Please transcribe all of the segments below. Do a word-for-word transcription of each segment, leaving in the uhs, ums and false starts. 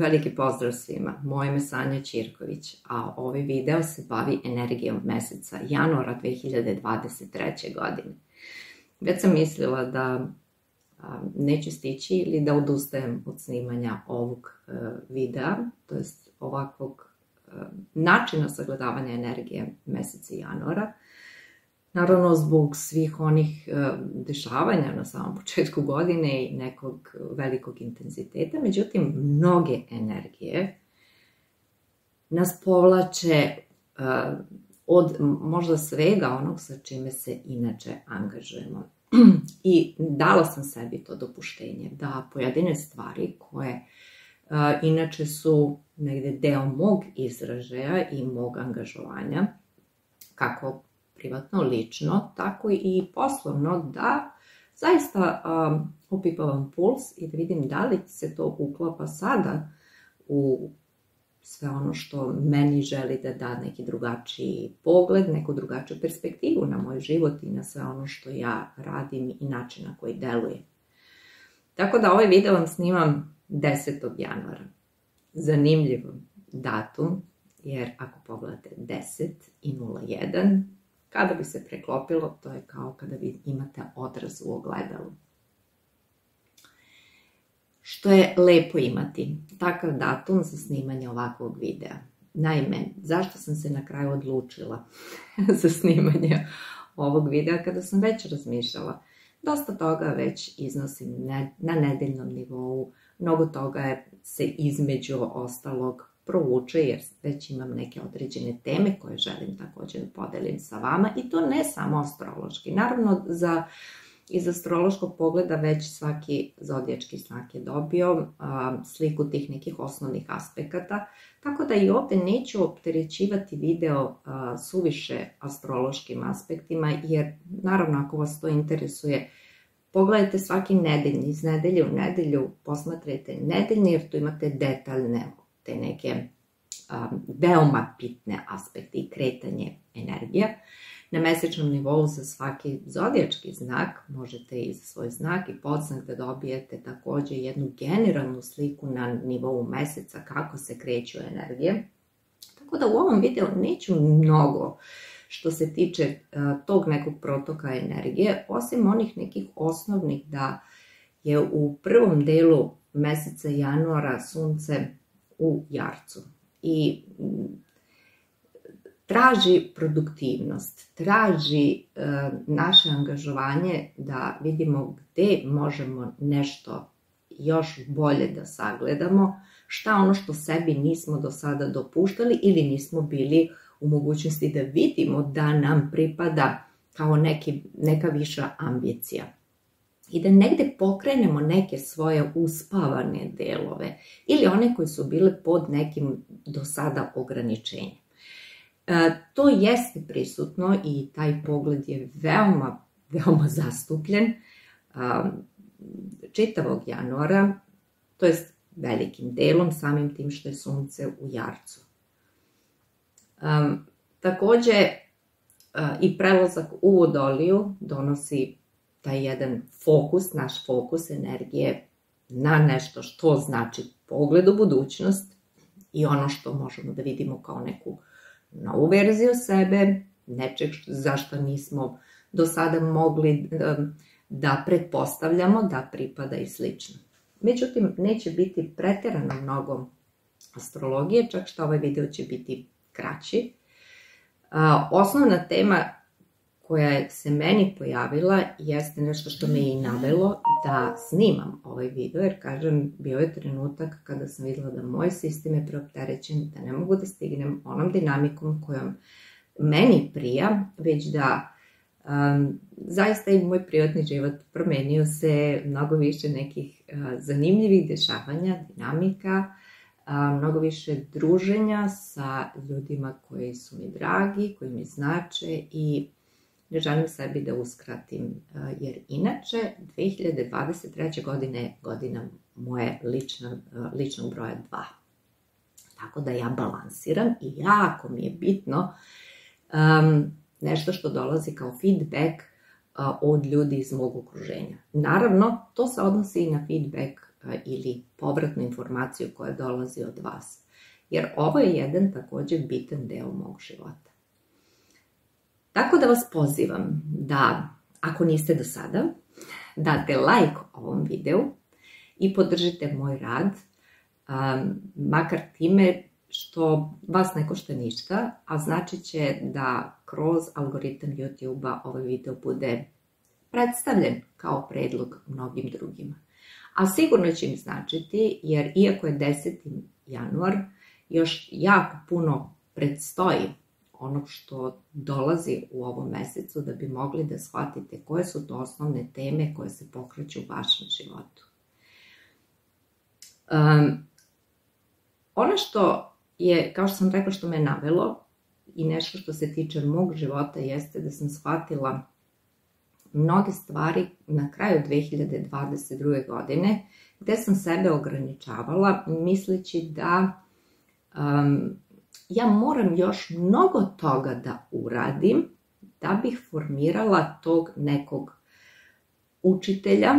Veliki pozdrav svima, moje ime je Sanja Ćirković, a ovaj video se bavi energijom meseca januara dve hiljade dvadeset treće. godine. Već sam mislila da a, neću stići ili da odustajem od snimanja ovog a, videa, to jest ovakvog a, načina sagledavanja energije meseca januara. Naravno, zbog svih onih a, dešavanja na samom početku godine i nekog velikog intenziteta, međutim, mnoge energije nas povlače a, od možda svega onog sa čime se inače angažujemo. I dala sam sebi to dopuštenje da pojedine stvari koje a, inače su negde deo mog izražaja i mog angažovanja, kako privatno, lično, tako i poslovno, da zaista a, upipavam puls i da vidim da li se to uklapa sada u sve ono što meni želi da da neki drugačiji pogled, neku drugačiju perspektivu na moj život i na sve ono što ja radim i način na koji delujem. Tako da ovaj video vam snimam desetog januara. Zanimljiv datum, jer ako pogledate deset i nula jedan, kada bi se preklopilo, to je kao kada vi imate odraz u ogledalu. Što je lepo imati takav datum za snimanje ovakvog videa. Naime, zašto sam se na kraju odlučila za snimanje ovog videa kada sam već razmišljala? Dosta toga već iznosim na nedeljnom nivou, mnogo toga je se između ostalog provuče jer već imam neke određene teme koje želim također da podelim sa vama i to ne samo astrološki. Naravno, za iz astrološkog pogleda već svaki zodijački znak je dobio a, sliku tih nekih osnovnih aspekata, tako da i ovde neću opterećivati video a, suviše astrološkim aspektima, jer naravno ako vas to interesuje, pogledajte svaki nedeljni, iz nedelje u nedelju posmatrajte nedeljni, jer tu imate detaljne te neke a, veoma bitne aspekte i kretanje energije. Na mesečnom nivou za svaki zodijački znak možete i za svoj znak i podznak da dobijete također jednu generalnu sliku na nivou meseca kako se kreću energije. Tako da u ovom videu neću mnogo što se tiče uh, tog nekog protoka energije, osim onih nekih osnovnih da je u prvom delu meseca januara sunce u Jarcu i traži produktivnost, traži e, naše angažovanje da vidimo gde možemo nešto još bolje da sagledamo, šta ono što sebi nismo do sada dopuštali ili nismo bili u mogućnosti da vidimo da nam pripada kao neki, neka viša ambicija. I da negde pokrenemo neke svoje uspavane delove ili one koji su bile pod nekim do sada ograničenjem. E, to jeste prisutno i taj pogled je veoma, veoma zastupljen a, čitavog januara, to jest velikim delom, samim tim što je sunce u Jarcu. A, takođe, a, i prelazak u Vodoliju donosi taj jedan fokus, naš fokus energije na nešto što znači pogled u budućnost i ono što možemo da vidimo kao neku novu verziju sebe, nečeg zašto nismo do sada mogli da pretpostavljamo da pripada i slično. Međutim, neće biti preterano mnogo astrologije, čak što ovaj video će biti kraći. Osnovna tema koja se meni pojavila jeste nešto što me i navelo da snimam ovaj video, jer kažem, bio je trenutak kada sam videla da moj sistem je preopterećen, da ne mogu da stignem onom dinamikom kojom meni prija, već da um, zaista i moj privatni život promenio se, mnogo više nekih uh, zanimljivih dešavanja, dinamika, uh, mnogo više druženja sa ljudima koji su mi dragi, koji mi znače i ne želim sebi da uskratim, jer inače dve hiljade dvadeset treće. godine je godina moje lična, ličnog broja dva. Tako da ja balansiram i jako mi je bitno um, nešto što dolazi kao feedback uh, od ljudi iz mog okruženja. Naravno, to se odnosi i na feedback ili povratnu informaciju koja dolazi od vas. Jer ovo je jedan također bitan deo mog života. Tako da vas pozivam da, ako niste do sada, date like ovom videu i podržite moj rad, um, makar time što vas ne košta ništa, a znači će da kroz algoritam YouTube-a ovaj video bude predstavljen kao predlog mnogim drugima. A sigurno će im značiti, jer iako je deseti januar, još jako puno predstoji onog što dolazi u ovom mesecu da bi mogli da shvatite koje su to osnovne teme koje se pokreću u vašem životu. Um, ono što je, kao što sam rekla, što me navelo i nešto što se tiče mog života jeste da sam shvatila mnoge stvari na kraju dve hiljade dvadeset druge. godine gde sam sebe ograničavala misleći da um, ja moram još mnogo toga da uradim da bih formirala tog nekog učitelja,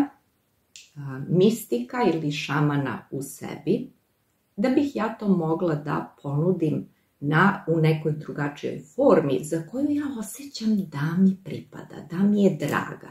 mistika ili šamana u sebi, da bih ja to mogla da ponudim na, u nekoj drugačijoj formi za koju ja osjećam da mi pripada, da mi je draga.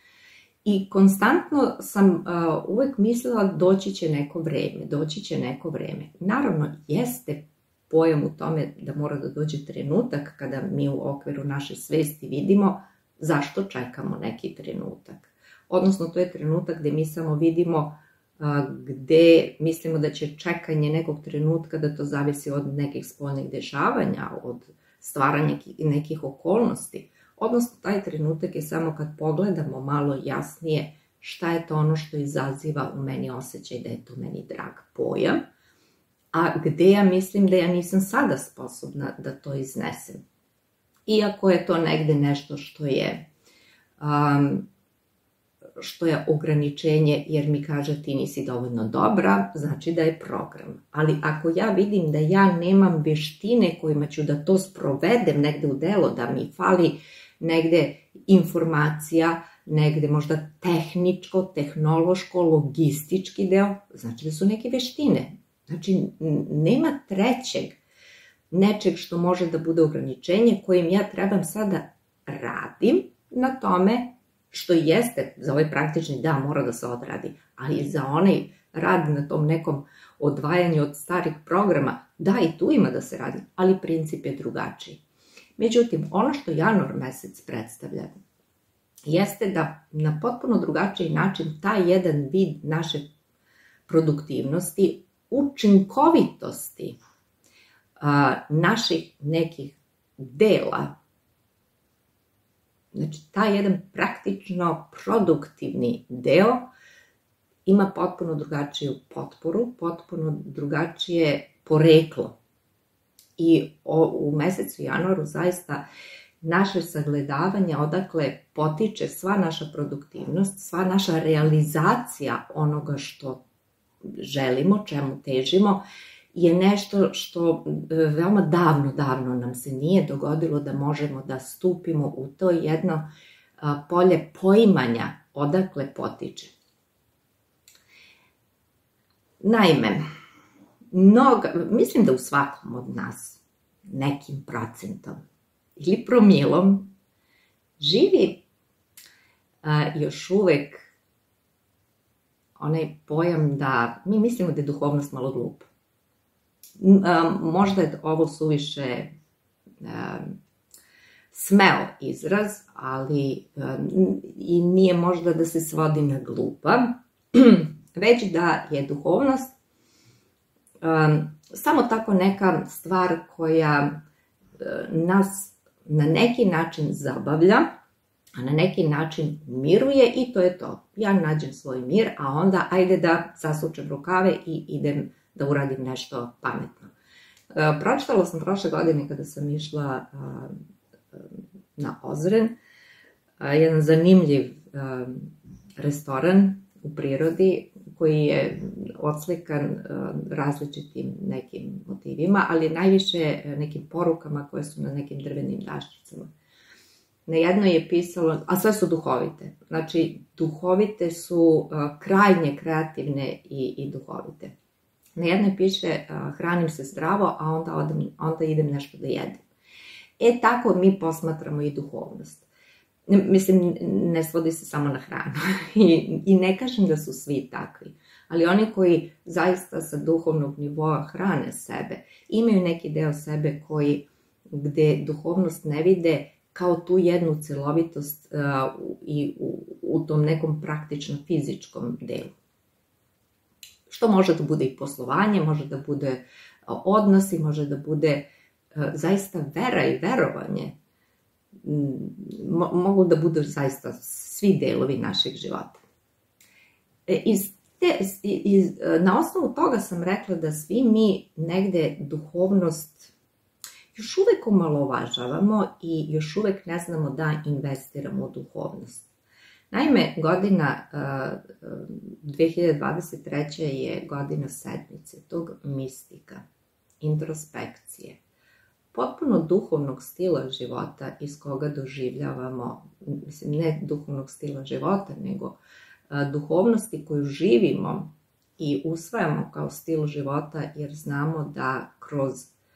I konstantno sam uh, uvek mislila doći će neko vreme, doći će neko vreme. Naravno, jeste pojam u tome da mora da dođe trenutak kada mi u okviru naše svesti vidimo zašto čekamo neki trenutak. Odnosno, to je trenutak gde mi samo vidimo a, gde mislimo da će čekanje nekog trenutka da to zavisi od nekih spoljnih dešavanja, od stvaranja nekih okolnosti. Odnosno, taj trenutak je samo kad pogledamo malo jasnije šta je to ono što izaziva u meni osjećaj da je to meni drag pojam, a gde ja mislim da ja nisam sada sposobna da to iznesem. Iako je to negde nešto što je, um, što je ograničenje jer mi kaže ti nisi dovoljno dobra, znači da je program. Ali ako ja vidim da ja nemam veštine kojima ću da to sprovedem negde u delo, da mi fali negde informacija, negde možda tehničko, tehnološko, logistički deo, znači da su neke veštine. Znači, nema trećeg, nečeg što može da bude ograničenje kojim ja trebam sada radim na tome što jeste za ovaj praktični da mora da se odradi, ali za onaj rad na tom nekom odvajanju od starih programa, da i tu ima da se radi, ali princip je drugačiji. Međutim, ono što januar mesec predstavlja jeste da na potpuno drugačiji način taj jedan vid naše produktivnosti, učinkovitosti a, naših nekih dela, znači taj jedan praktično produktivni deo ima potpuno drugačiju potporu, potpuno drugačije poreklo. I o, u mesecu januaru zaista naše sagledavanje odakle potiče sva naša produktivnost, sva naša realizacija onoga što želimo, čemu težimo, je nešto što veoma davno, davno nam se nije dogodilo da možemo da stupimo u to jedno polje poimanja odakle potiče. Naime, mnoga, mislim da u svakom od nas nekim procentom ili promilom živi a, još uvek onaj pojam da mi mislimo da je duhovnost malo glupa. Možda je ovo suviše smeo izraz, ali i nije možda da se svodi na glupa, već da je duhovnost samo tako neka stvar koja nas na neki način zabavlja, a na neki način miruje i to je to. Ja nađem svoj mir, a onda ajde da zasučem rukave i idem da uradim nešto pametno. Pročitala sam prošle godine kada sam išla na Ozren, jedan zanimljiv restoran u prirodi koji je odslikan različitim nekim motivima, ali najviše nekim porukama koje su na nekim drvenim daščicama. Na jednoj je pisalo, a sve su duhovite, znači duhovite su krajnje kreativne i, i duhovite. Na jednoj piše hranim se zdravo, a onda, odem, onda idem nešto da jedem. E tako mi posmatramo i duhovnost. Mislim, ne svodi se samo na hranu I, i ne kažem da su svi takvi, ali oni koji zaista sa duhovnog nivoa hrane sebe, imaju neki deo sebe koji, gde duhovnost ne vide kao tu jednu celovitost uh, i u, u tom nekom praktično fizičkom delu. Što može da bude i poslovanje, može da bude odnosi, može da bude uh, zaista vera i verovanje. Mo, mogu da budu zaista svi delovi našeg života. E, iz te, iz, na osnovu toga sam rekla da svi mi negde duhovnost još uvek omalovažavamo i još uvek ne znamo da investiramo u duhovnost. Naime, godina uh, dve hiljade dvadeset treće. je godina sedmice, tog mistika, introspekcije, potpuno duhovnog stila života iz koga doživljavamo, mislim, ne duhovnog stila života, nego uh, duhovnosti koju živimo i usvajamo kao stil života, jer znamo da kroz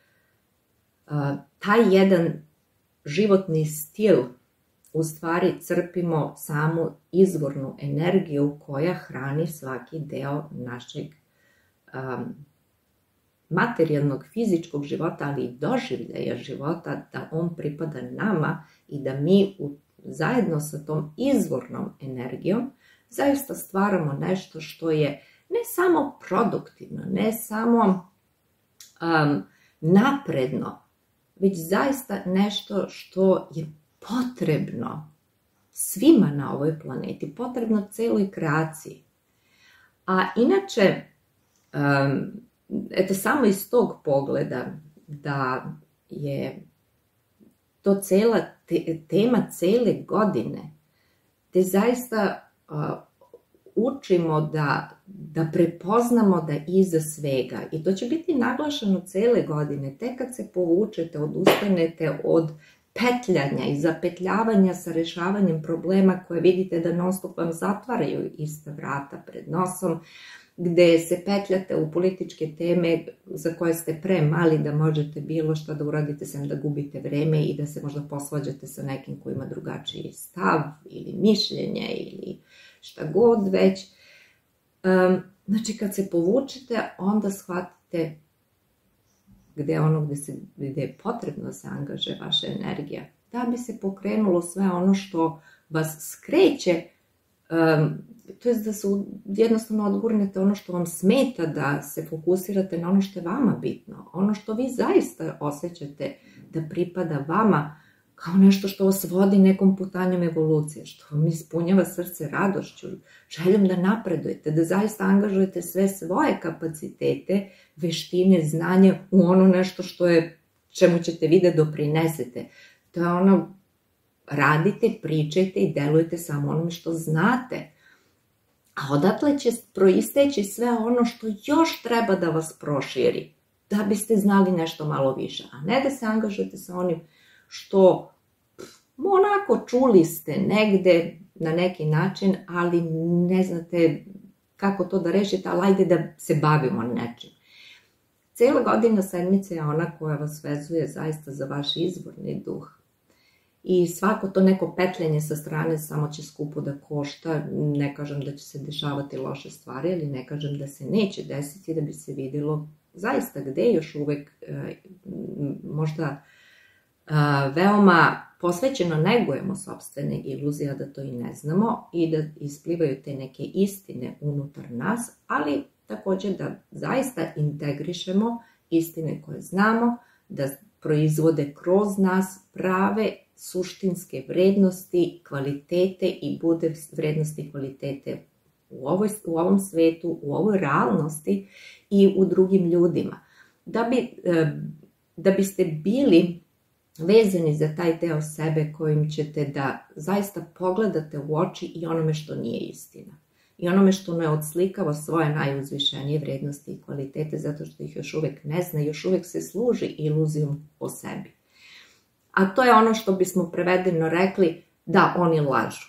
uh, taj jedan životni stil u stvari crpimo samu izvornu energiju koja hrani svaki deo našeg um, materijalnog, fizičkog života, ali i doživljaja života, da on pripada nama i da mi u, zajedno sa tom izvornom energijom zaista stvaramo nešto što je ne samo produktivno, ne samo um, napredno, već zaista nešto što je potrebno svima na ovoj planeti, potrebno celoj kreaciji. A inače, um, eto samo iz tog pogleda da je to cela te, tema cele godine, te zaista uh, učimo da, da prepoznamo da iza svega, i to će biti naglašeno cele godine, tek kad se povučete, odustanete od petljanja i zapetljavanja sa rešavanjem problema koje vidite da non stop vam zatvaraju ista vrata pred nosom, gde se petljate u političke teme za koje ste pre mali da možete bilo šta da uradite sem da gubite vreme i da se možda posvađate sa nekim ko ima drugačiji stav ili mišljenje ili šta god već. Um, znači kad se povučete, onda shvatite gde je ono gde, se, gde je potrebno da se angaže vaša energija, da bi se pokrenulo sve ono što vas skreće, um, to je da se jednostavno odgurnete ono što vam smeta, da se fokusirate na ono što je vama bitno, ono što vi zaista osjećate da pripada vama kao nešto što vas vodi nekom putanjem evolucije, što vam ispunjava srce radošću, željom da napredujete, da zaista angažujete sve svoje kapacitete, veštine, znanje u ono nešto što je, čemu ćete vi da doprinesete. To je ono, radite, pričajte i delujete samo onome što znate. A odatle će proisteći sve ono što još treba da vas proširi, da biste znali nešto malo više, a ne da se angažujete sa onim što onako čuli ste negde na neki način, ali ne znate kako to da rešite, ali ajde da se bavimo nečim. Cijela godina sedmice je ona koja vas vezuje zaista za vaš izvorni duh. I svako to neko petljenje sa strane samo će skupo da košta, ne kažem da će se dešavati loše stvari, ali ne kažem da se neće desiti, da bi se vidjelo zaista gde još uvek e, možda a, veoma posvećeno negujemo sopstvene iluzije, a da to i ne znamo i da isplivaju te neke istine unutar nas, ali takođe da zaista integrišemo istine koje znamo, da proizvode kroz nas prave suštinske vrednosti, kvalitete i bude vrednosti i kvalitete u, ovoj, u ovom svetu, u ovoj realnosti i u drugim ljudima. Da, bi, da biste bili vezani za taj deo sebe kojim ćete da zaista pogledate u oči i onome što nije istina. I onome što ne odslikava svoje najuzvišenije vrednosti i kvalitete zato što ih još uvek ne zna, još uvek se služi iluzijom o sebi. a to je ono što bismo prevedeno rekli da oni lažu.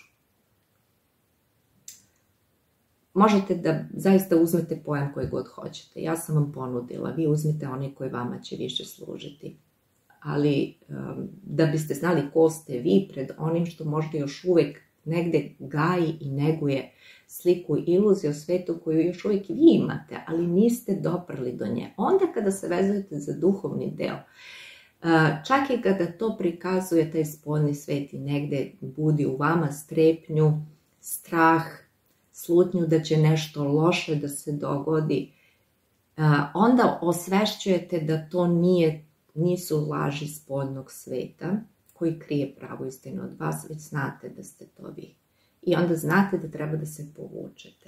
Možete da zaista uzmete pojam koji god hoćete. Ja sam vam ponudila, vi uzmite onaj koji vama će više služiti. Ali um, da biste znali ko ste vi pred onim što možda još uvek negde gaji i neguje sliku i iluziju o svetu koju još uvijek vi imate, ali niste doprli do nje. Onda kada se vezujete za duhovni deo, čak i kada to prikazuje taj spoljni svet i negde budi u vama strepnju, strah, slutnju da će nešto loše da se dogodi, onda osvešćujete da to nije, nisu laži spoljnog sveta koji krije pravu istinu od vas, već znate da ste to vi. I onda znate da treba da se povučete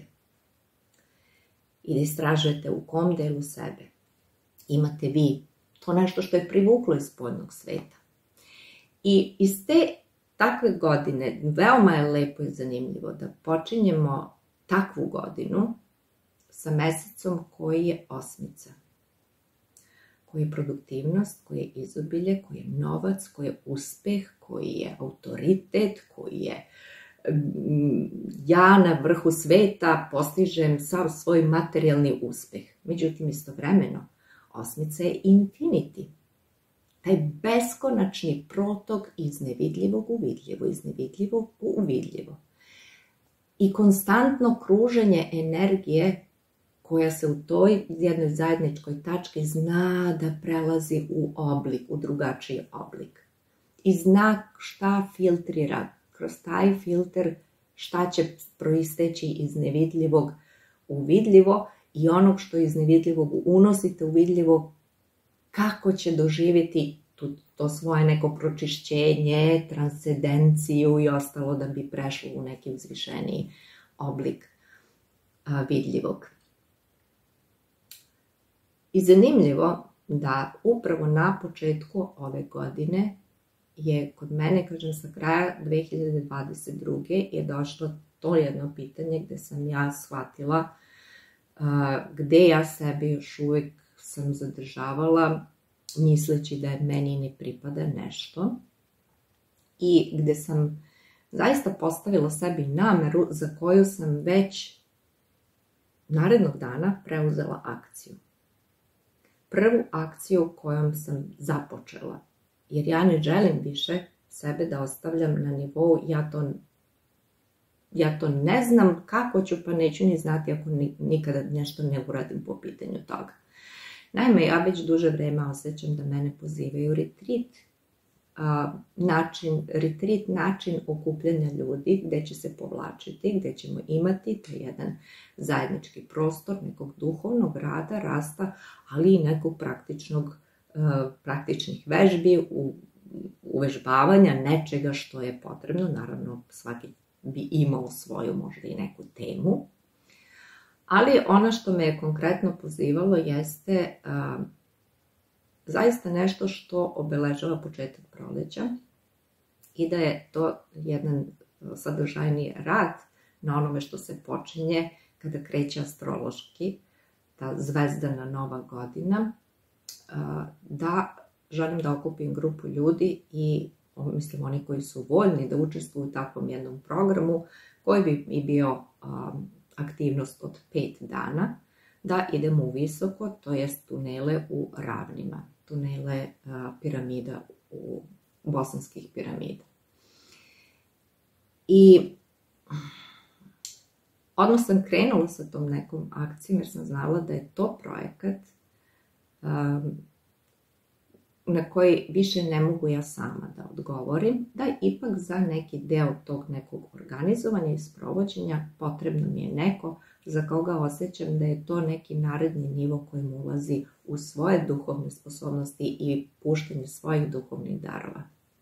i da istražujete u kom delu sebe imate vi to nešto što je privuklo iz spoljnog sveta. I iz te takve godine, veoma je lepo i zanimljivo da počinjemo takvu godinu sa mesecom koji je osmica, koji je produktivnost, koji je izobilje, koji je novac, koji je uspeh, koji je autoritet, koji je ja na vrhu sveta postižem sav svoj materijalni uspeh. Međutim, istovremeno, osmica je infinity. Taj beskonačni protok iz nevidljivog u vidljivo, iz nevidljivog u uvidljivo. I konstantno kruženje energije koja se u toj jednoj zajedničkoj tački zna da prelazi u oblik, u drugačiji oblik. I zna šta filtrira, kroz taj filter šta će proisteći iz nevidljivog u vidljivo i onog što iz nevidljivog unosite u vidljivo, kako će doživjeti to svoje neko pročišćenje, transcendenciju i ostalo da bi prešlo u neki uzvišeniji oblik a, vidljivog. I zanimljivo da upravo na početku ove godine je kod mene, kažem sa kraja dve hiljade dvadeset druge je došlo to jedno pitanje gde sam ja shvatila uh, gde ja sebi još uvijek sam zadržavala misleći da je meni ne pripada nešto i gde sam zaista postavila sebi nameru za koju sam već narednog dana preuzela akciju. Prvu akciju kojom sam započela. Jer ja ne želim više sebe da ostavljam na nivou, ja to, ja to ne znam kako ću, pa neću ni znati ako nikada nešto ne uradim po pitanju toga. Naime, ja već duže vreme osjećam da mene pozivaju retreat, način, retreat način okupljanja ljudi gde će se povlačiti, gde ćemo imati taj jedan zajednički prostor nekog duhovnog rada, rasta, ali i nekog praktičnog praktičnih vežbi, uvežbavanja nečega što je potrebno. Naravno, svaki bi imao svoju možda i neku temu. Ali ono što me je konkretno pozivalo jeste a, zaista nešto što obeležava početak proleća i da je to jedan sadržajni rad na onome što se počinje kada kreće astrološki, ta zvezdana nova godina, da želim da okupim grupu ljudi i mislim oni koji su voljni da učestvuju u takvom jednom programu koji bi i bio um, aktivnost od pet dana, da idemo u visoko, to jest tunele u ravnima, tunele uh, piramida u bosanskih piramida. I odmah sam krenula sa tom nekom akcijom jer sam znala da je to projekat um, na koji više ne mogu ja sama da odgovorim, da ipak za neki deo tog nekog organizovanja i sprovođenja potrebno mi je neko za koga osjećam da je to neki naredni nivo kojim ulazi u svoje duhovne sposobnosti i puštanje svojih duhovnih darova.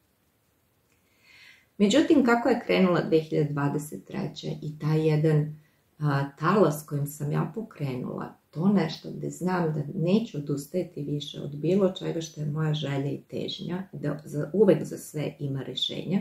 Međutim, kako je krenula dve hiljade dvadeset treće i taj jedan a, talas kojim sam ja pokrenula, to nešto gde znam da neću odustajati više od bilo čega što je moja želja i težnja, da za, uvek za sve ima rešenja,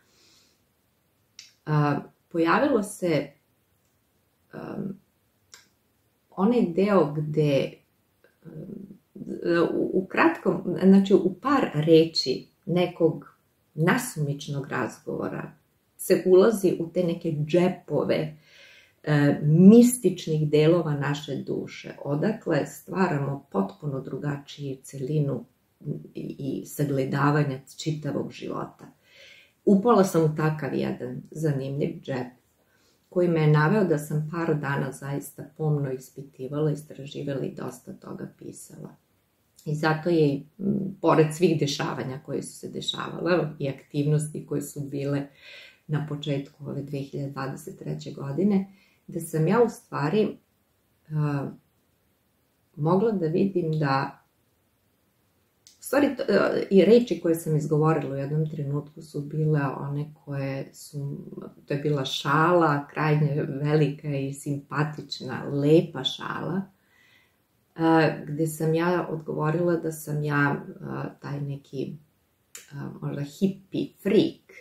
a, pojavilo se um, onaj deo gde um, u, u kratkom, znači u par reči nekog nasumičnog razgovora se ulazi u te neke džepove e, mističnih delova naše duše, odakle stvaramo potpuno drugačiju celinu i, i sagledavanje čitavog života. Upala sam u takav jedan zanimljiv džep koji me je naveo da sam par dana zaista pomno ispitivala, istraživala i dosta toga pisala. I zato je, pored svih dešavanja koje su se dešavale i aktivnosti koje su bile na početku ove dve hiljade dvadeset treće. godine, da sam ja u stvari uh, mogla da vidim da u stvari uh, i reči koje sam izgovorila u jednom trenutku su bile one koje su, to je bila šala, krajnje velika i simpatična, lepa šala, uh, gde sam ja odgovorila da sam ja uh, taj neki uh, možda hippie freak,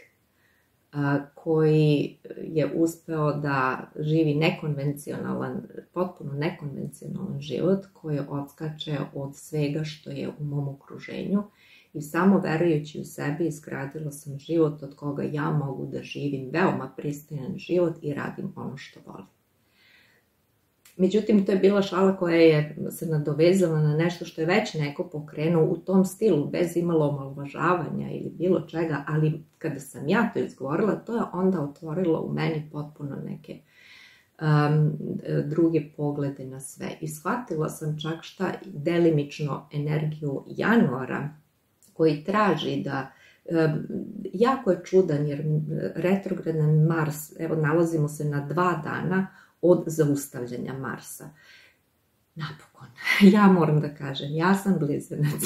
koji je uspeo da živi nekonvencionalan, potpuno nekonvencionalan život, koji odskače od svega što je u mom okruženju i samo verujući u sebe izgradila sam život od koga ja mogu da živim veoma pristojan život i radim ono što volim. Međutim, to je bila šala koja je se nadovezala na nešto što je već neko pokrenuo u tom stilu, bez imalo omalovažavanja ili bilo čega, ali kada sam ja to izgovorila, to je onda otvorilo u meni potpuno neke um, druge poglede na sve. I shvatila sam čak šta delimično energiju januara, koji traži da um, jako je čudan jer retrogradan Mars, evo nalazimo se na dva dana od zaustavljanja Marsa. Napokon, ja moram da kažem, ja sam blizanac.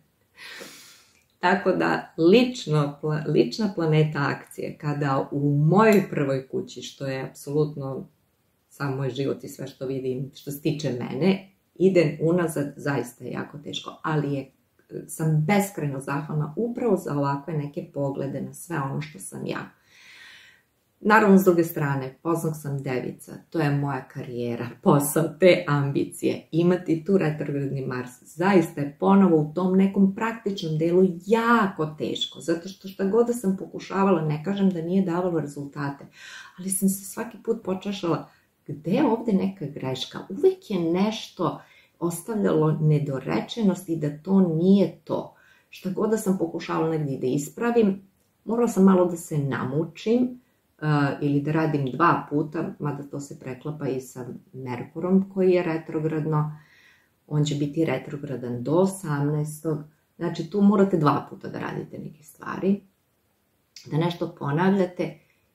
Tako da lično, lična planeta akcije, kada u mojoj prvoj kući, što je apsolutno sam moj život i sve što vidim, što se tiče mene, idem unazad, zaista je jako teško, ali je, sam beskrajno zahvalna upravo za ovakve neke poglede na sve ono što sam ja. Naravno, s druge strane, poznog sam devica, to je moja karijera, posao, te ambicije. Imati tu retrogradni Mars zaista je ponovo u tom nekom praktičnom delu jako teško, zato što šta god da sam pokušavala, ne kažem da nije davalo rezultate, ali sam se svaki put počašala, gde je ovde neka greška? Uvek je nešto ostavljalo nedorečenost i da to nije to. Šta god da sam pokušavala negdje da ispravim, morala sam malo da se namučim, Uh, ili da radim dva puta, mada to se preklapa i sa Merkurom koji je retrogradno, on će biti retrogradan do osamnaestog Znači tu morate dva puta da radite neke stvari, da nešto ponavljate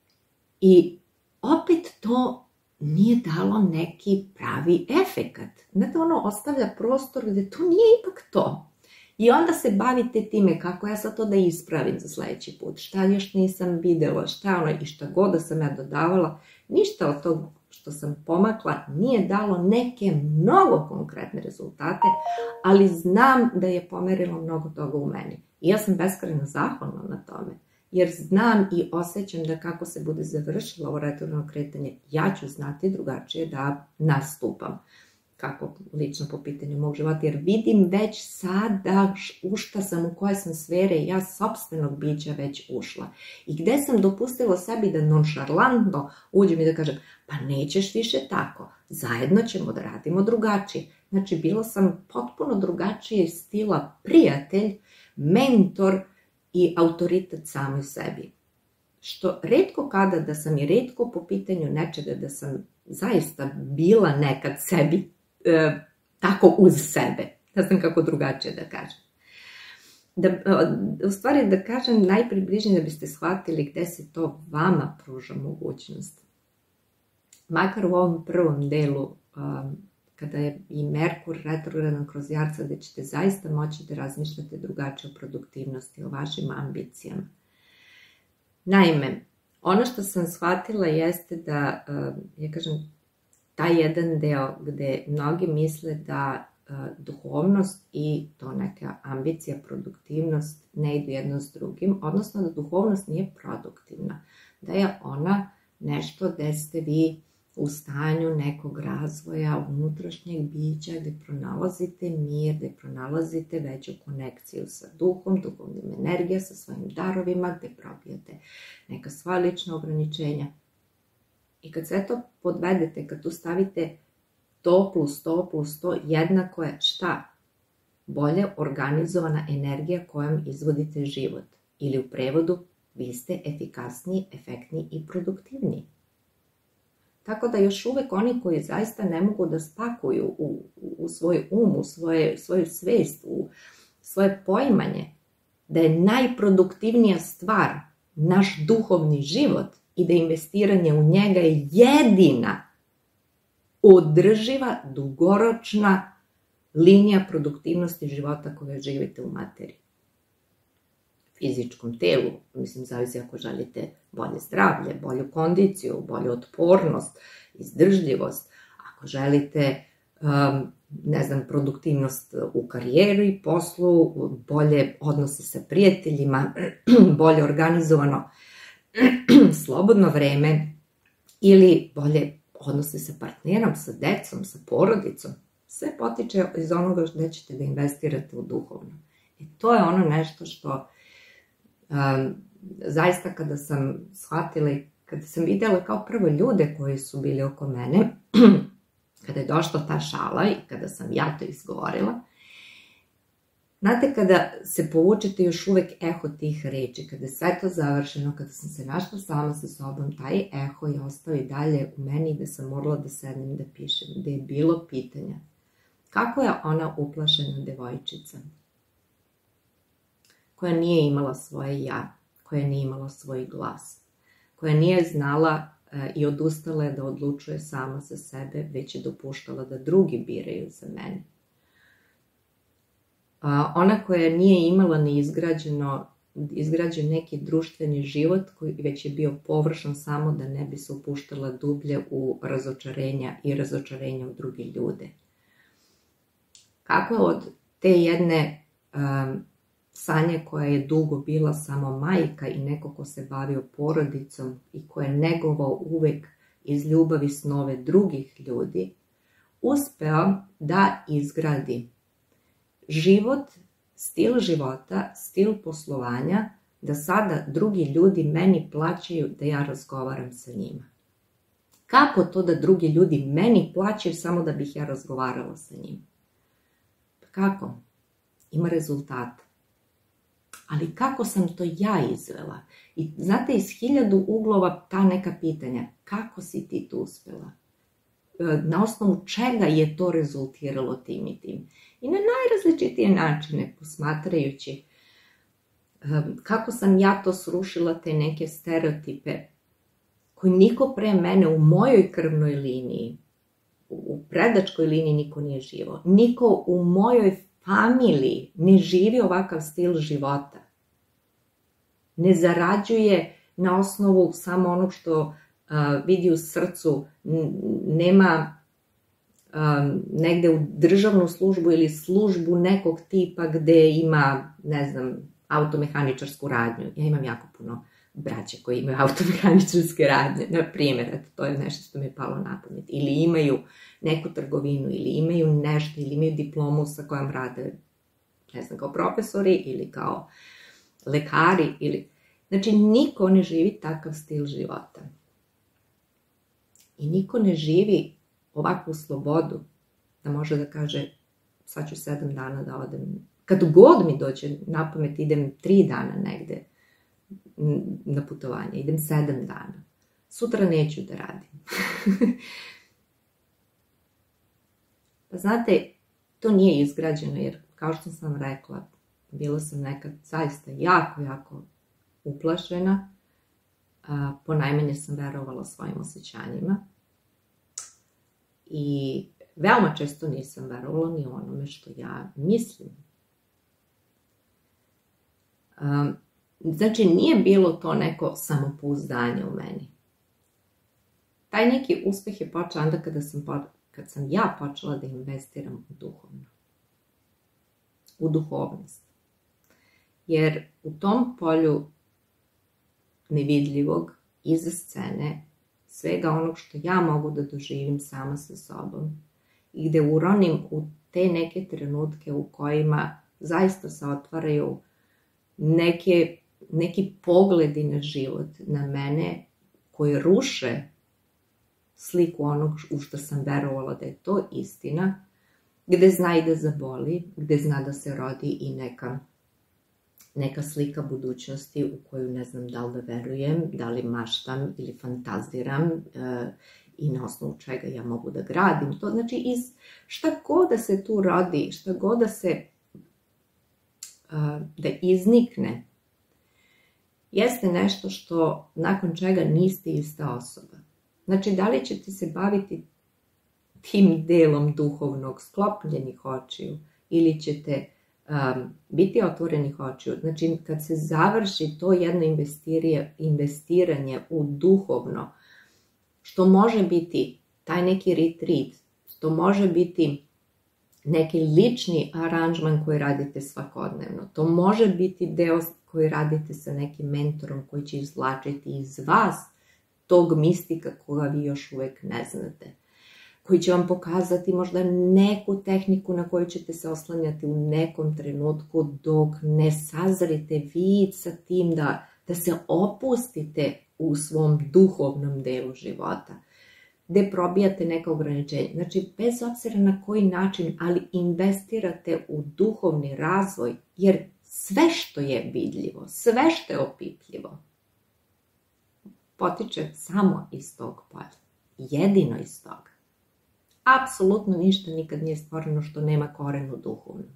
i opet to nije dalo neki pravi efekat. Znate, ono ostavlja prostor gde to nije ipak to. I onda se bavite time kako ja sad to da ispravim za sledeći put, šta još nisam videla, šta ono i šta god da sam ja dodavala, ništa od tog što sam pomakla nije dalo neke mnogo konkretne rezultate, ali znam da je pomerilo mnogo toga u meni. I ja sam beskrajno zahvalna na tome, jer znam i osjećam da kako se bude završilo ovo retrogradno kretanje, ja ću znati drugačije da nastupam. Kako lično po pitanju mog života, jer vidim već sada u šta sam, u koje sam sfere ja sopstvenog bića već ušla. I gde sam dopustila sebi da nonšalantno uđem i da kažem, pa nećeš više tako, zajedno ćemo da radimo drugačije. Znači, bila sam potpuno drugačije stila prijatelj, mentor i autoritet samoj sebi. Što retko kada da sam i retko po pitanju nečega da sam zaista bila nekad sebi e, tako uz sebe. Da znam kako drugačije da kažem. Da, u stvari da kažem najpribližnije da biste shvatili gde se to vama pruža mogućnost. Makar u ovom prvom delu, um, kada je i Merkur retrogradan kroz Jarca, gde ćete zaista moći da razmišljate drugačije o produktivnosti, o vašim ambicijama. Naime, ono što sam shvatila jeste da, ja kažem, taj jedan deo gde mnogi misle da duhovnost i to neka ambicija, produktivnost ne idu jedno s drugim, odnosno da duhovnost nije produktivna, da je ona nešto gde ste vi u stanju nekog razvoja unutrašnjeg bića gde pronalazite mir, gde pronalazite veću konekciju sa duhom, duhovnim energija, sa svojim darovima, gde probijate neka svoja lična ograničenja. I kad sve to podvedete, kad tu stavite to plus to plus to, jednako je šta? Bolje organizovana energija kojom izvodite život. Ili u prevodu, vi ste efikasniji, efektniji i produktivniji. Tako da još uvek oni koji zaista ne mogu da spakuju u, u svoj um, u svoje, svoju svest, u svoje poimanje, da je najproduktivnija stvar naš duhovni život i da investiranje u njega je jedina održiva, dugoročna linija produktivnosti života koju živite u materiji. Fizičkom telu, mislim, zavisi ako želite bolje zdravlje, bolju kondiciju, bolju otpornost, izdržljivost, ako želite, um, ne znam, produktivnost u karijeri, poslu, bolje odnose sa prijateljima, bolje organizovano slobodno vreme ili bolje odnose sa partnerom, sa decom, sa porodicom. Sve potiče iz onoga gde ćete da investirate u duhovno. I to je ono nešto što um, zaista kada sam shvatila i kada sam videla kao prvo ljude koji su bili oko mene, kada je došla ta šala i kada sam ja to izgovorila, znate, kada se povučete još uvek eho tih reči, kada je sve to završeno, kada sam se našla sama sa sobom, taj eho je ostao i dalje u meni gde sam morala da sednem da pišem, gde je bilo pitanja. Kako je ona uplašena devojčica koja nije imala svoje ja, koja nije imala svoj glas, koja nije znala i odustala je da odlučuje sama za sebe, već je dopuštala da drugi biraju za mene. Ona koja nije imala ni izgrađeno, izgrađen neki društveni život, koji već je bio površan samo da ne bi se upuštala dublje u razočarenja i razočarenja u drugi ljude. Kako od te jedne um, Sanje koja je dugo bila samo majka i neko ko se bavio porodicom i ko je negovao uvek iz ljubavi snove drugih ljudi, uspeo da izgradi život, stil života, stil poslovanja, da sada drugi ljudi meni plaćaju da ja razgovaram sa njima. Kako to da drugi ljudi meni plaćaju samo da bih ja razgovarala sa njima? Kako? Ima rezultata. Ali kako sam to ja izvela? I znate, iz hiljadu uglova ta neka pitanja. Kako si ti to uspela? Na osnovu čega je to rezultiralo tim i tim? I na najrazličitije načine, posmatrajući kako sam ja to srušila, te neke stereotipe koji niko pre mene u mojoj krvnoj liniji, u predačkoj liniji niko nije živo. Niko u mojoj familiji ne živi ovakav stil života. Ne zarađuje na osnovu samo onog što uh, vidi u srcu, nema um, negde u državnu službu ili službu nekog tipa gde ima, ne znam, automehaničarsku radnju. Ja imam jako puno braće koji imaju automehaničarske radnje, na primjer, eto, to je nešto što mi je palo na pamet. Ili imaju neku trgovinu, ili imaju nešto, ili imaju diplomu sa kojom rade, ne znam, kao profesori ili kao lekari, ili... Znači, niko ne živi takav stil života. I niko ne živi ovakvu slobodu da može da kaže sad ću sedam dana da odem. Kad god mi dođe na pamet idem tri dana negde na putovanje, idem sedam dana. Sutra neću da radim. Pa znate, to nije izgrađeno jer, kao što sam rekla, bila sam nekad zaista jako, jako uplašena. Ponajmanje sam verovala svojim osjećanjima. I veoma često nisam verovala ni onome što ja mislim. Znači, nije bilo to neko samopouzdanje u meni. Taj neki uspeh je počeo onda kada sam, kad sam ja počela da investiram u duhovno. U duhovnost. Jer u tom polju nevidljivog, iza scene, svega onog što ja mogu da doživim sama sa sobom i gde uronim u te neke trenutke u kojima zaista se otvaraju neke, neki pogledi na život, na mene, koji ruše sliku onog u što sam verovala da je to istina, gde zna i da zaboli, gde zna da se rodi i neka, neka slika budućnosti u koju ne znam da li da verujem, da li maštam ili fantaziram e, i na osnovu čega ja mogu da gradim. To znači iz šta god da se tu rodi, šta god da se e, da iznikne, jeste nešto što nakon čega niste ista osoba. Znači, da li ćete se baviti tim delom duhovnog, sklopljenih očiju, ili ćete um, biti otvorenih očiju. Znači, kad se završi to jedno investiranje u duhovno, što može biti taj neki retreat, što može biti neki lični aranžman koji radite svakodnevno, to može biti deo koji radite sa nekim mentorom koji će izvlačiti iz vas tog mistika koga vi još uvek ne znate, koji će vam pokazati možda neku tehniku na koju ćete se oslanjati u nekom trenutku dok ne sazrite vi sa tim da, da se opustite u svom duhovnom delu života, gde probijate neka ograničenja. Znači, bez obzira na koji način, ali investirate u duhovni razvoj, jer sve što je vidljivo, sve što je opipljivo, potiče samo iz tog polja. Jedino iz toga. Apsolutno ništa nikad nije stvoreno što nema korenu duhovno.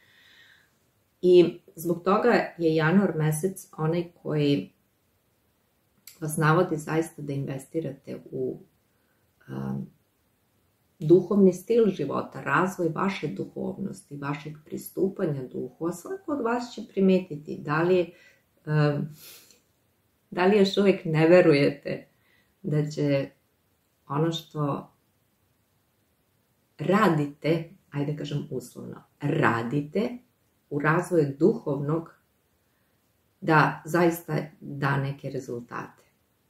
I zbog toga je januar mesec onaj koji vas navodi zaista da investirate u um, duhovni stil života, razvoj vaše duhovnosti, vašeg pristupanja duhu, a svako od vas će primetiti da li, um, da li još uvijek ne verujete da će ono što radite, ajde kažem uslovno, radite u razvoju duhovnog da zaista da neke rezultate.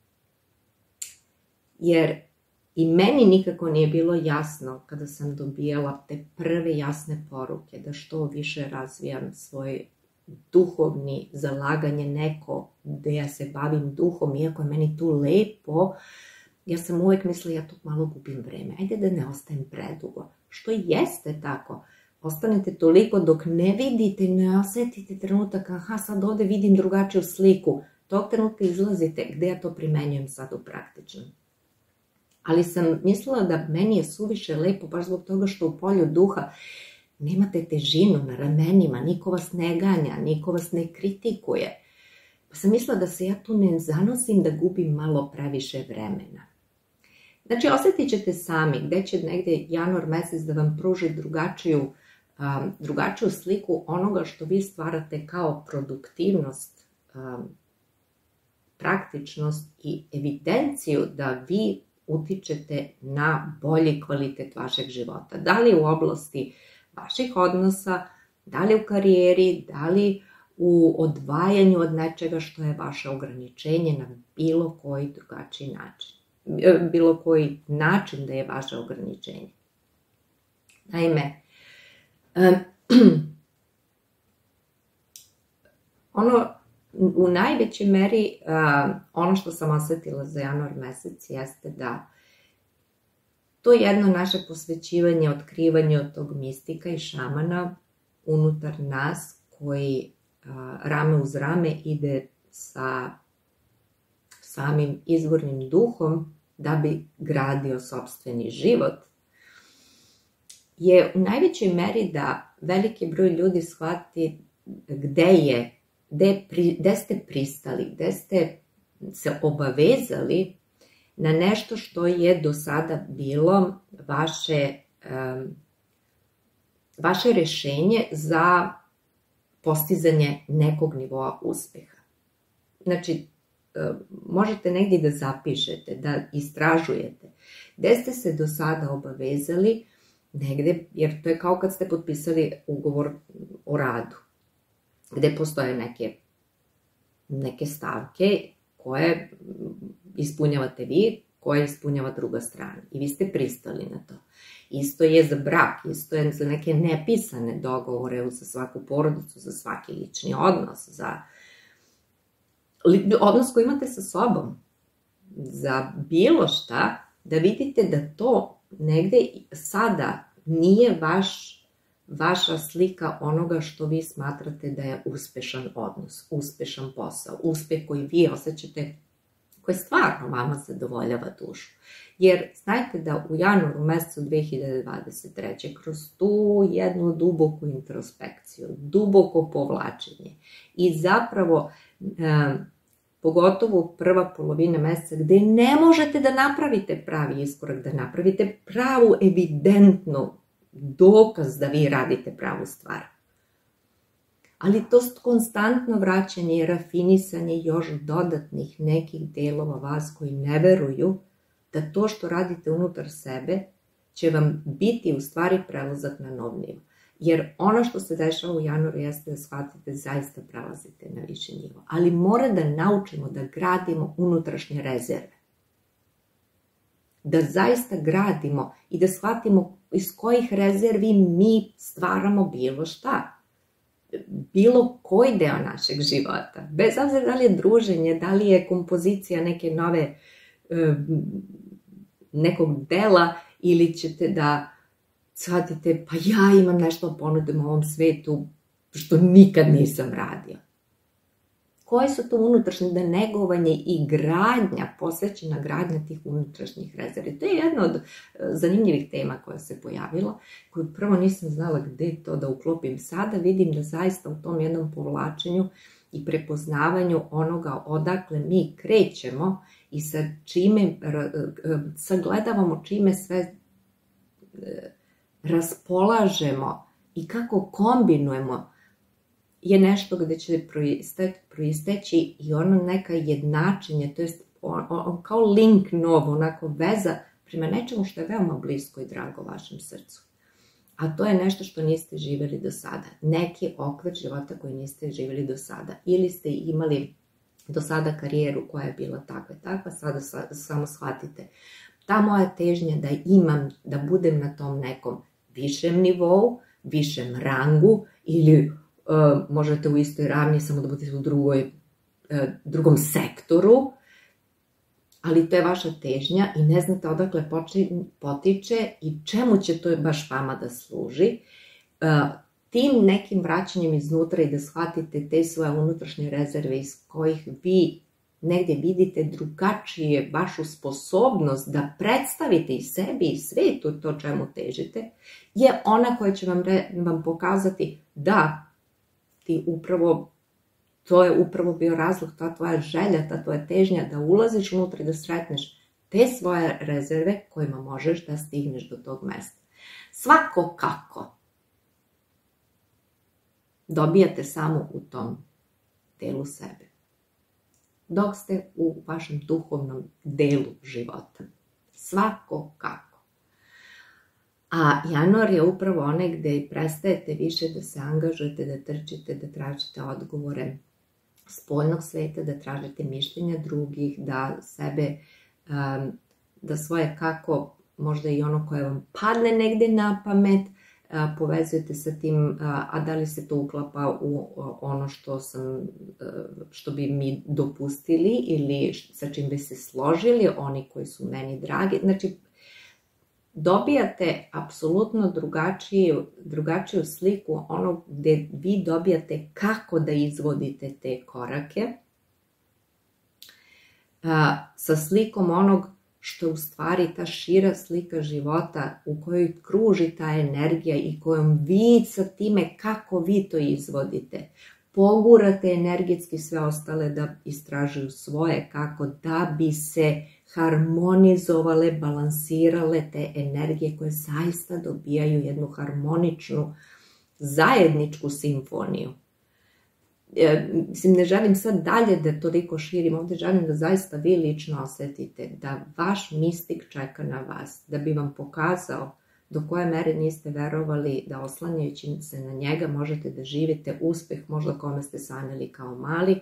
Jer i meni nikako nije bilo jasno kada sam dobijala te prve jasne poruke da što više razvijam svoj duhovni zalaganje neko gde ja se bavim duhom, iako je meni tu lepo, ja sam uvek mislila ja tu malo gubim vreme, ajde da ne ostajem predugo. Što jeste tako, ostanete toliko dok ne vidite, ne osetite trenutak, aha sad ovde vidim drugačiju sliku, tog trenutka izlazite gde ja to primenjujem sad u praktičnom. Ali sam mislila da meni je suviše lepo, baš zbog toga što u polju duha nemate težinu na ramenima, niko vas ne ganja, niko vas ne kritikuje. Pa sam mislila da se ja tu ne zanosim da gubim malo previše vremena. Znači, osjetit ćete sami gde će negde januar mesec da vam pruži drugačiju, um, drugačiju sliku onoga što vi stvarate kao produktivnost, um, praktičnost i evidenciju da vi utičete na bolji kvalitet vašeg života. Da li u oblasti vaših odnosa, da li u karijeri, da li u odvajanju od nečega što je vaše ograničenje na bilo koji drugačiji način. Bilo koji način da je vaše ograničenje. Naime, ono u najvećoj meri, ono što sam osetila za januar mesec jeste da to jedno naše posvećivanje, otkrivanje od tog mistika i šamana unutar nas koji rame uz rame ide sa samim izvornim duhom da bi gradio sopstveni život, je u najvećoj meri da veliki broj ljudi shvati gde je, gde, gde ste pristali, gde ste se obavezali na nešto što je do sada bilo vaše, um, vaše rešenje za postizanje nekog nivoa uspeha. Znači, možete negdje da zapišete, da istražujete. Gde ste se do sada obavezali negde, jer to je kao kad ste potpisali ugovor o radu, gde postoje neke, neke stavke koje ispunjavate vi, koje ispunjava druga strana. I vi ste pristali na to. Isto je za brak, isto je za neke nepisane dogovore, za svaku porodicu, za svaki lični odnos, za odnos koji imate sa sobom, za bilo šta, da vidite da to negde sada nije vaš, vaša slika onoga što vi smatrate da je uspešan odnos, uspešan posao, uspeh koji vi osjećate, koji stvarno vama zadovoljava dušu. Jer znajte da u januaru mesecu dve hiljade dvadeset treće kroz tu jednu duboku introspekciju, duboko povlačenje i zapravo e, pogotovo prva polovina meseca gde ne možete da napravite pravi iskorak, da napravite pravu evidentnu dokaz da vi radite pravu stvar. Ali to konstantno vraćanje i rafinisanje još dodatnih nekih delova vas koji ne veruju da to što radite unutar sebe će vam biti u stvari prelazak na nov nivo. Jer ono što se dešava u januaru jeste da shvatite zaista prelazite na više nivo. Ali mora da naučimo da gradimo unutrašnje rezerve. Da zaista gradimo i da shvatimo iz kojih rezervi mi stvaramo bilo šta. Bilo koji deo našeg života. Bez obzira da li je druženje, da li je kompozicija neke nove nekog dela ili ćete da shvatite pa ja imam nešto ponudim u ovom svetu što nikad nisam radio. Koje su to unutrašnje da negovanje i gradnja, posvećena gradnja tih unutrašnjih rezervi. To je jedna od zanimljivih tema koja se pojavila, koju prvo nisam znala gde to da uklopim. Sada vidim da zaista u tom jednom povlačenju i prepoznavanju onoga odakle mi krećemo i sa čime sagledavamo, čime sve raspolažemo i kako kombinujemo je nešto gde će proisteći i ono neka jednačenje, to je kao link nov, onako veza prema nečemu što je veoma blisko i drago vašem srcu. A to je nešto što niste živjeli do sada. Neki okvir života koji niste živjeli do sada. Ili ste imali do sada karijeru koja je bila takva i takva, sada samo shvatite. Ta moja težnja da imam, da budem na tom nekom višem nivou, višem rangu ili uh, možete u istoj ravni samo da budete u drugoj, uh, drugom sektoru, ali to je vaša težnja i ne znate odakle potiče i čemu će to baš vama da služi. Uh, tim nekim vraćanjem iznutra i da shvatite te svoje unutrašnje rezerve iz kojih vi negde vidite drugačije vašu sposobnost da predstavite i sebi i svetu to čemu težite, je ona koja će vam, re, vam pokazati da ti upravo, to je upravo bio razlog, ta tvoja želja, ta tvoja težnja da ulaziš unutra i da sretneš te svoje rezerve kojima možeš da stigneš do tog mesta. Svako kako dobijate samo u tom delu sebe. Dok ste u vašem duhovnom delu života. Svako kako. A januar je upravo onaj gde prestajete više da se angažujete, da trčite, da tražite odgovore spoljnog sveta, da tražite mišljenja drugih, da sebe, da svoje kako, možda i ono koje vam padne negde na pamet, povezujete sa tim, a da li se to uklapa u ono što sam, što bi mi dopustili ili sa čim bi se složili, oni koji su meni dragi. Znači, dobijate apsolutno drugačiju, drugačiju sliku onog gde vi dobijate kako da izvodite te korake sa slikom onog što je u stvari ta šira slika života u kojoj kruži ta energija i kojom vi sa time kako vi to izvodite, pogurate energetski sve ostale da istražuju svoje kako da bi se harmonizovale, balansirale te energije koje zaista dobijaju jednu harmoničnu zajedničku simfoniju. Mislim, ne želim sad dalje da toliko širim, ovde želim da zaista vi lično osetite da vaš mistik čeka na vas, da bi vam pokazao do koje mere niste verovali da oslanjajući se na njega možete da živite uspeh možda kome ste sanjali kao mali,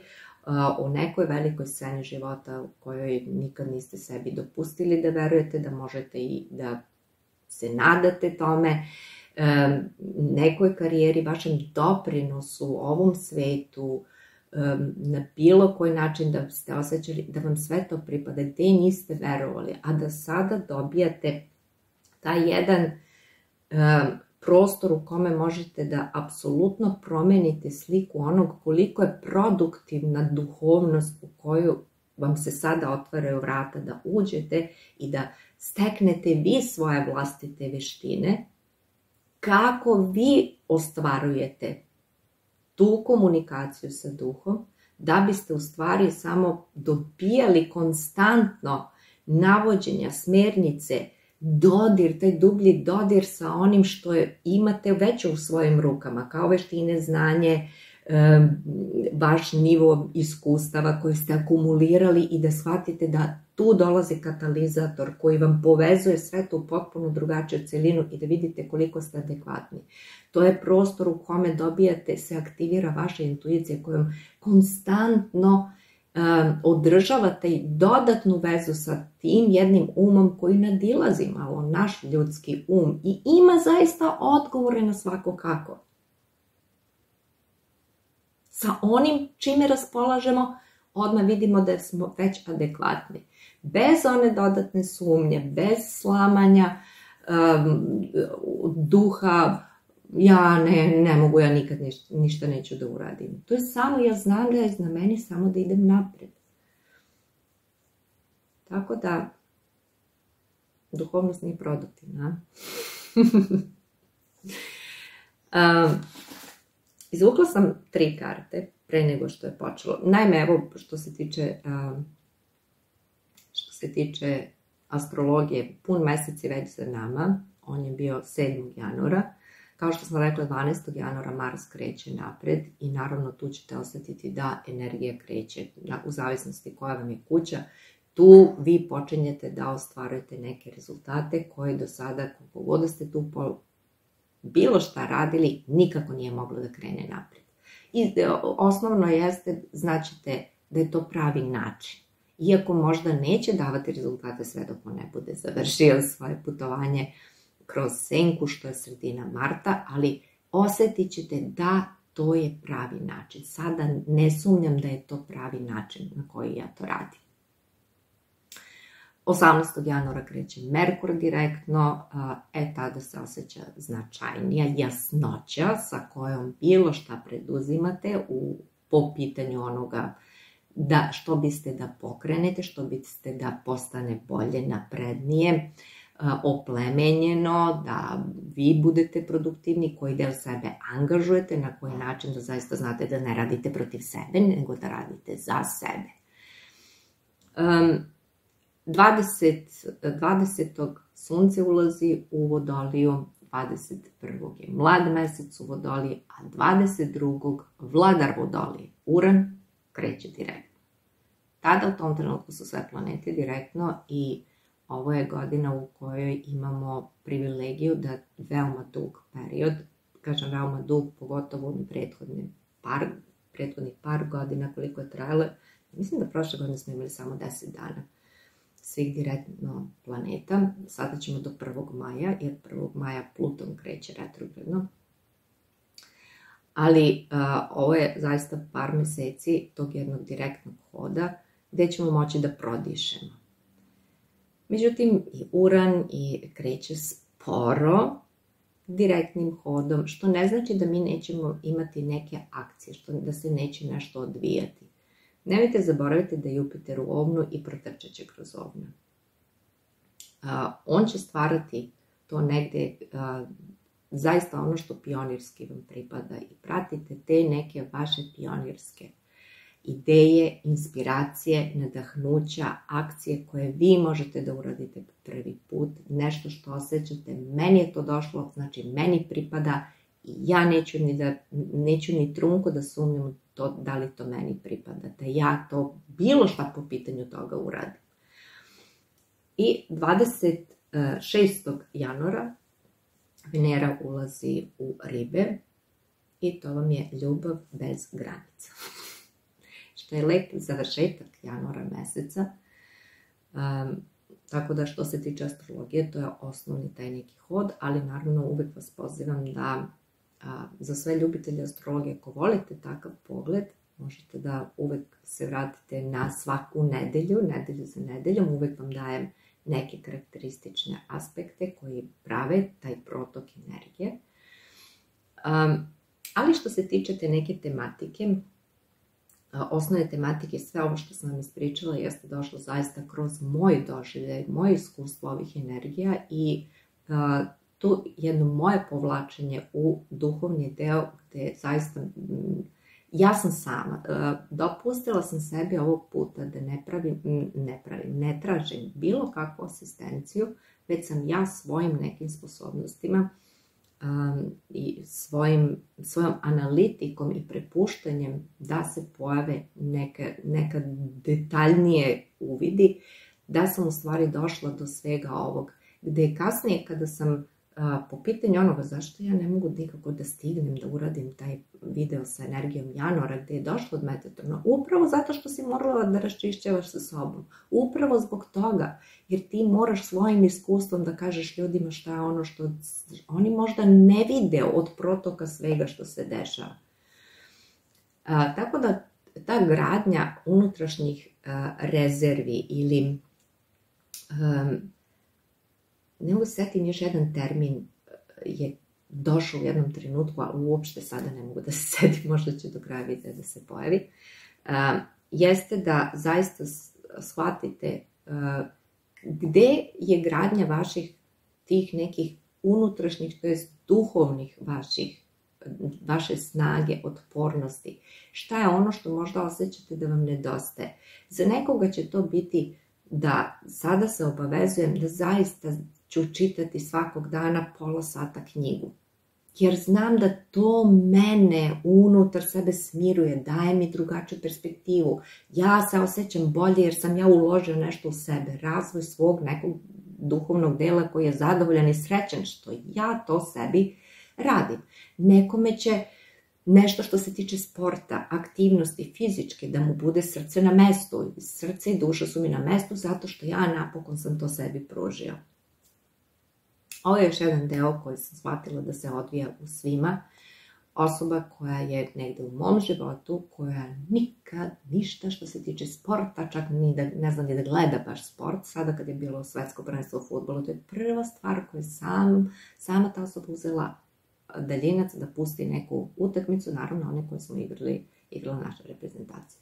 u nekoj velikoj sceni života u kojoj nikad niste sebi dopustili da verujete da možete i da se nadate tome, nekoj karijeri, vašem doprinosu, ovom svetu, na bilo koji način da ste osjećali da vam sve to pripada, gde niste verovali, a da sada dobijate taj jedan prostor u kome možete da apsolutno promenite sliku onog koliko je produktivna duhovnost u koju vam se sada otvaraju vrata da uđete i da steknete vi svoje vlastite veštine, kako vi ostvarujete tu komunikaciju sa duhom, da biste u stvari samo dobijali konstantno navođenja, smernice, dodir, taj dublji dodir sa onim što imate već u svojim rukama, kao veštine, znanje, vaš nivo iskustava koji ste akumulirali i da shvatite da tu dolazi katalizator koji vam povezuje sve to u potpuno drugačiju celinu i da vidite koliko ste adekvatni. To je prostor u kome dobijate, se aktivira vaša intuicija kojom konstantno održavate i dodatnu vezu sa tim jednim umom koji nadilazi malo naš ljudski um i ima zaista odgovore na svako kako. Sa onim čime raspolažemo, odmah vidimo da smo već adekvatni. Bez one dodatne sumnje, bez slamanja duha, ja ne, ne mogu, ja nikad ništa, ništa neću da uradim. To je samo, ja znam da je na meni samo da idem napred. Tako da, duhovnost nije produktivna. um, izvukla sam tri karte pre nego što je počelo. Naime, evo, što se tiče, um, što se tiče astrologije, pun mesec je već za nama. On je bio sedmog januara. Kao što sam rekla, dvanaestog januara Mars kreće napred i naravno tu ćete osetiti da energija kreće u zavisnosti koja vam je kuća. Tu vi počinjete da ostvarujete neke rezultate koje do sada, koliko god ste tu po bilo šta radili, nikako nije moglo da krene napred. I osnovno jeste, znaćete da je to pravi način. Iako možda neće davati rezultate sve dok on ne bude završio svoje putovanje kroz senku, što je sredina marta, ali osjetit ćete da to je pravi način. Sada ne sumnjam da je to pravi način na koji ja to radim. osamnaestog januara kreće Merkur direktno, e tada se osjeća značajnija jasnoća sa kojom bilo šta preduzimate u, po pitanju onoga da što biste da pokrenete, što biste da postane bolje, naprednije, oplemenjeno, da vi budete produktivni, koji deo sebe angažujete, na koji način da zaista znate da ne radite protiv sebe, nego da radite za sebe. Um, dvadesetog sunce ulazi u Vodoliju, dvadeset prvog je mlad mesec u Vodoliji, a dvadeset drugog vladar Vodolije, Uran, kreće direktno. Tada u tom trenutku su sve planete direktno i ovo je godina u kojoj imamo privilegiju da veoma dug period, kažem veoma dug, pogotovo u prethodnih par, prethodnih par godina koliko je trajalo, mislim da prošle godine smo imali samo deset dana svih direktno planeta. Sada ćemo do prvog maja, jer prvog maja Pluton kreće retrogradno. Ali a, ovo je zaista par meseci tog jednog direktnog hoda gde ćemo moći da prodišemo. Međutim, i Uran i kreće sporo direktnim hodom, što ne znači da mi nećemo imati neke akcije, što da se neće nešto odvijati. Nemojte zaboraviti da je Jupiter u Ovnu i protrčat će kroz Ovnu. Uh, on će stvarati to negde, uh, zaista ono što pionirski vam pripada i pratite te neke vaše pionirske ideje, inspiracije, nadahnuća, akcije koje vi možete da uradite prvi put, nešto što osjećate, meni je to došlo, znači meni pripada i ja neću ni, da, neću ni trunku da sumnjam to, da li to meni pripada, da ja to bilo šta po pitanju toga uradim. I dvadeset šestog januara Venera ulazi u Ribe i to vam je ljubav bez granica. što je lep završetak januara meseca. Um, tako da što se tiče astrologije, to je osnovni taj neki hod, ali naravno uvek vas pozivam da a, za sve ljubitelje astrologije, ako volite takav pogled, možete da uvek se vratite na svaku nedelju, nedelju za nedeljom, uvek vam dajem neke karakteristične aspekte koji prave taj protok energije. Um, ali što se tiče te neke tematike, osnovne tematike, sve ovo što sam vam ispričala jeste došlo zaista kroz moj doživljaj, moje iskustvo ovih energija i uh, tu jedno moje povlačenje u duhovni deo gde zaista m, ja sam sama. Uh, dopustila sam sebi ovog puta da ne pravim, ne pravim, ne tražim bilo kakvu asistenciju, već sam ja svojim nekim sposobnostima Um, i svojim, svojom analitikom i prepuštanjem da se pojave neka, neka detaljnije uvidi, da sam u stvari došla do svega ovog, gde kasnije kada sam a, po pitanju onoga zašto ja ne mogu nikako da stignem da uradim taj video sa energijom januara gde je došlo od Metatrona, upravo zato što si morala da raščišćavaš sa sobom, upravo zbog toga, jer ti moraš svojim iskustvom da kažeš ljudima šta je ono što oni možda ne vide od protoka svega što se dešava. A, tako da ta gradnja unutrašnjih a, rezervi ili a, ne mogu se setim, još jedan termin je došao u jednom trenutku, ali uopšte sada ne mogu da se setim, možda će do kraja videa da se pojavi, uh, jeste da zaista shvatite uh, gde je gradnja vaših tih nekih unutrašnjih, to jest duhovnih vaših, vaše snage, otpornosti. Šta je ono što možda osjećate da vam nedostaje? Za nekoga će to biti da sada se obavezujem da zaista ću čitati svakog dana pola sata knjigu. Jer znam da to mene unutar sebe smiruje, daje mi drugačiju perspektivu. Ja se osjećam bolje jer sam ja uložio nešto u sebe, razvoj svog nekog duhovnog dela koji je zadovoljan i srećan što ja to sebi radim. Nekome će nešto što se tiče sporta, aktivnosti, fizičke, da mu bude srce na mestu. Srce i duša su mi na mestu zato što ja napokon sam to sebi pružio. Ovo je još jedan deo koji sam shvatila da se odvija u svima. Osoba koja je negde u mom životu, koja nikad ništa što se tiče sporta, čak ni da, ne znam ni da gleda baš sport. Sada kad je bilo svetsko prvenstvo u fudbalu, to je prva stvar koju sam, sama ta osoba uzela daljinac da pusti neku utakmicu, naravno one koje smo igrali, igrala naša reprezentacija.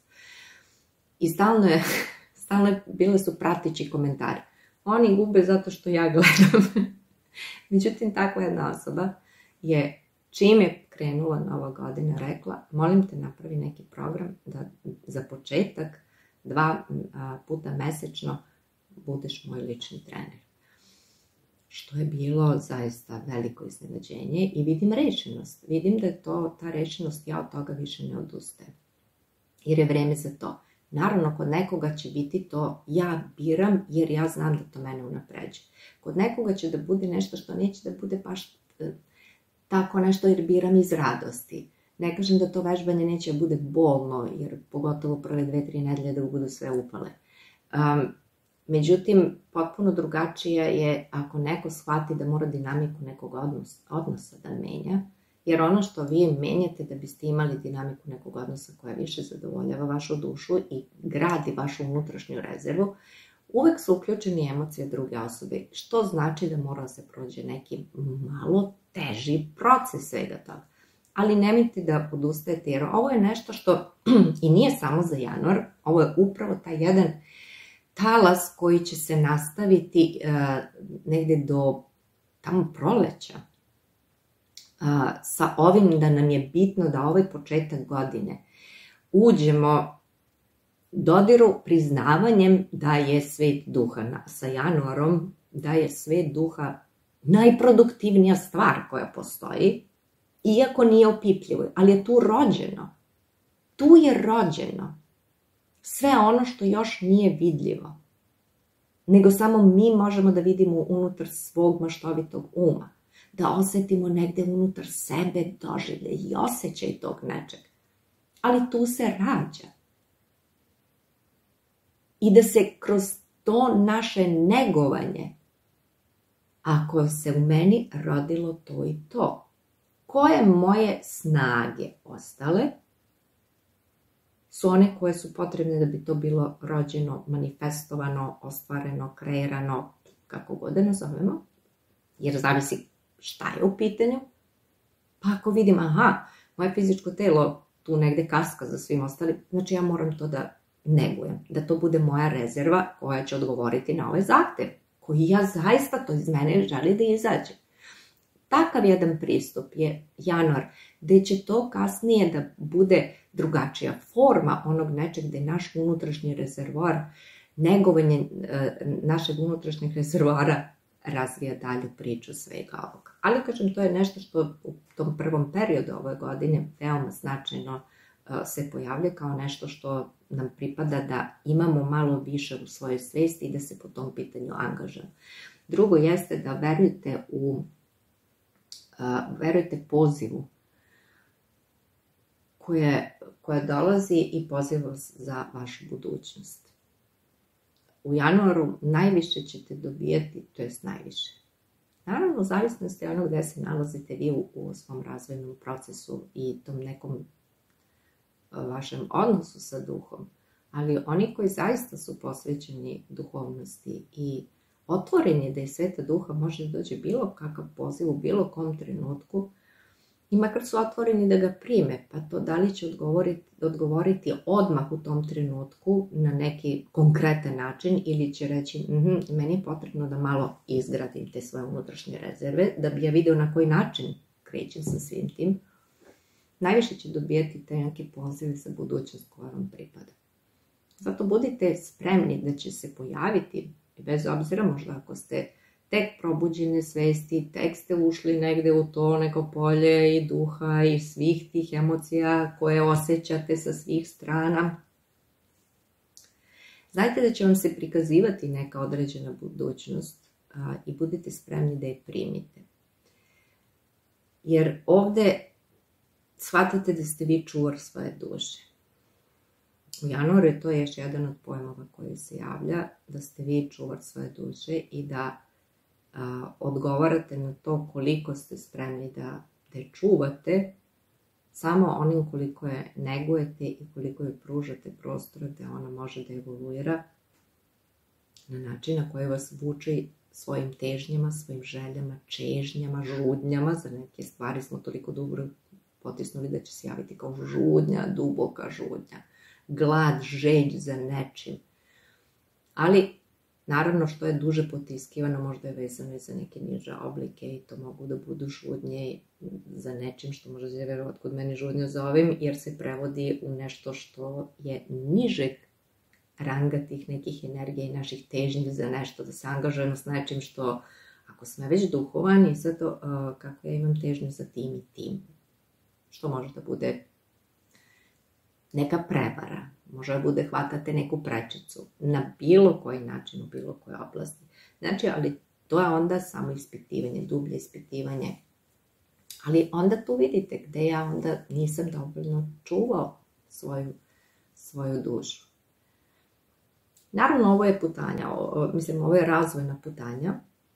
I stalno je, stalno je, bile su pratići komentari. Oni gube zato što ja gledam. Međutim, takva jedna osoba je, čim je krenula nova godina, rekla, molim te napravi neki program da za početak dva puta mesečno budeš moj lični trener. Što je bilo zaista veliko iznenađenje i vidim rešenost. Vidim da je to, ta rešenost, ja od toga više ne odustajem. Jer je vreme za to. Naravno, kod nekoga će biti to ja biram jer ja znam da to mene unapređuje. Kod nekoga će da bude nešto što neće da bude baš tako nešto jer biram iz radosti. Ne kažem da to vežbanje neće da bude bolno jer pogotovo prve dve, tri nedelje da budu sve upale. Um, Međutim, potpuno drugačije je ako neko shvati da mora dinamiku nekog odnosa, odnosa da menja, jer ono što vi menjate da biste imali dinamiku nekog odnosa koja više zadovoljava vašu dušu i gradi vašu unutrašnju rezervu, uvek su uključeni emocije druge osobe, što znači da mora se prođe neki malo teži proces svega toga. Ali nemojte da odustajete, jer ovo je nešto što i nije samo za januar, ovo je upravo taj jedan talas koji će se nastaviti uh, negde do tamo proleća. Uh, sa ovim da nam je bitno da ovaj početak godine uđemo dodiru priznavanjem da je svet duha, sa januarom, da je svet duha najproduktivnija stvar koja postoji, iako nije opipljivo, ali je tu rođeno. Tu je rođeno sve ono što još nije vidljivo, nego samo mi možemo da vidimo unutar svog maštovitog uma, da osetimo negde unutar sebe doživlje i osjećaj tog nečeg. Ali tu se rađa. i da se kroz to naše negovanje, ako se u meni rodilo to i to, koje moje snage ostale su one koje su potrebne da bi to bilo rođeno, manifestovano, ostvareno, kreirano, kako god da nazovemo, jer zavisi šta je u pitanju. Pa ako vidim, aha, moje fizičko telo tu negde kaska za svim ostalim, znači ja moram to da negujem, da to bude moja rezerva koja će odgovoriti na ovaj zahtev, koji ja zaista, to iz mene želi da izađe. Takav jedan pristup je januar, gde će to kasnije da bude drugačija forma onog nečeg gde naš unutrašnji rezervoar, negovanje našeg unutrašnjeg rezervoara razvija dalju priču svega ovoga. Ali, kažem, to je nešto što u tom prvom periodu ove godine veoma značajno se pojavlja kao nešto što nam pripada da imamo malo više u svojoj svesti i da se po tom pitanju angažujemo. Drugo jeste da verujete u verujte pozivu koje, koje dolazi i poziva vas za vašu budućnost. U januaru najviše ćete dobijati, to jest najviše. Naravno, u zavisnosti onog gde se nalazite vi u, u svom razvojnom procesu i tom nekom vašem odnosu sa duhom, ali oni koji zaista su posvećeni duhovnosti i otvoreni da iz sveta duha može da dođe bilo kakav poziv u bilo kom trenutku, i makar su otvoreni da ga prime, pa to da li će odgovoriti, odgovoriti odmah u tom trenutku na neki konkretan način ili će reći mm, meni je potrebno da malo izgradim te svoje unutrašnje rezerve, da bi ja video na koji način krećem sa svim tim, najviše će dobijati te neke pozive za budućnost koja vam pripada. Zato budite spremni da će se pojaviti, bez obzira možda ako ste tek probuđene svesti, tek ste ušli negde u to neko polje i duha i svih tih emocija koje osjećate sa svih strana. Znajte da će vam se prikazivati neka određena budućnost a, i budite spremni da je primite. Jer ovde shvatate da ste vi čuvar svoje duše. U januaru je to još jedan od pojmova koji se javlja, da ste vi čuvar svoje duše i da a, odgovarate na to koliko ste spremni da, da je čuvate, samo onim koliko je negujete i koliko je pružate prostora da ona može da evoluira na način na koji vas vuče svojim težnjama, svojim željama, čežnjama, žudnjama. Za neke stvari smo toliko dobro potisnuli da će se javiti kao žudnja, duboka žudnja, glad, želj za nečim. Ali, naravno, što je duže potiskivano, možda je vezano i za neke niže oblike i to mogu da budu žudnje za nečim što može da je verovatno kod mene žudnja za ovim, jer se prevodi u nešto što je nižeg ranga tih nekih energija i naših težnji za nešto, da se angažujemo s nečim što, ako smo već duhovani, zato uh, kako ja imam težnju za tim i tim, što može da bude neka prevara, može da bude hvatate neku prečicu, na bilo koji način, u bilo kojoj oblasti. Znači, ali to je onda samo ispitivanje, dublje ispitivanje. Ali onda tu vidite gde ja onda nisam dovoljno čuvao svoju, svoju dušu. Naravno, ovo je putanja, o, mislim, ovo je razvojna putanja,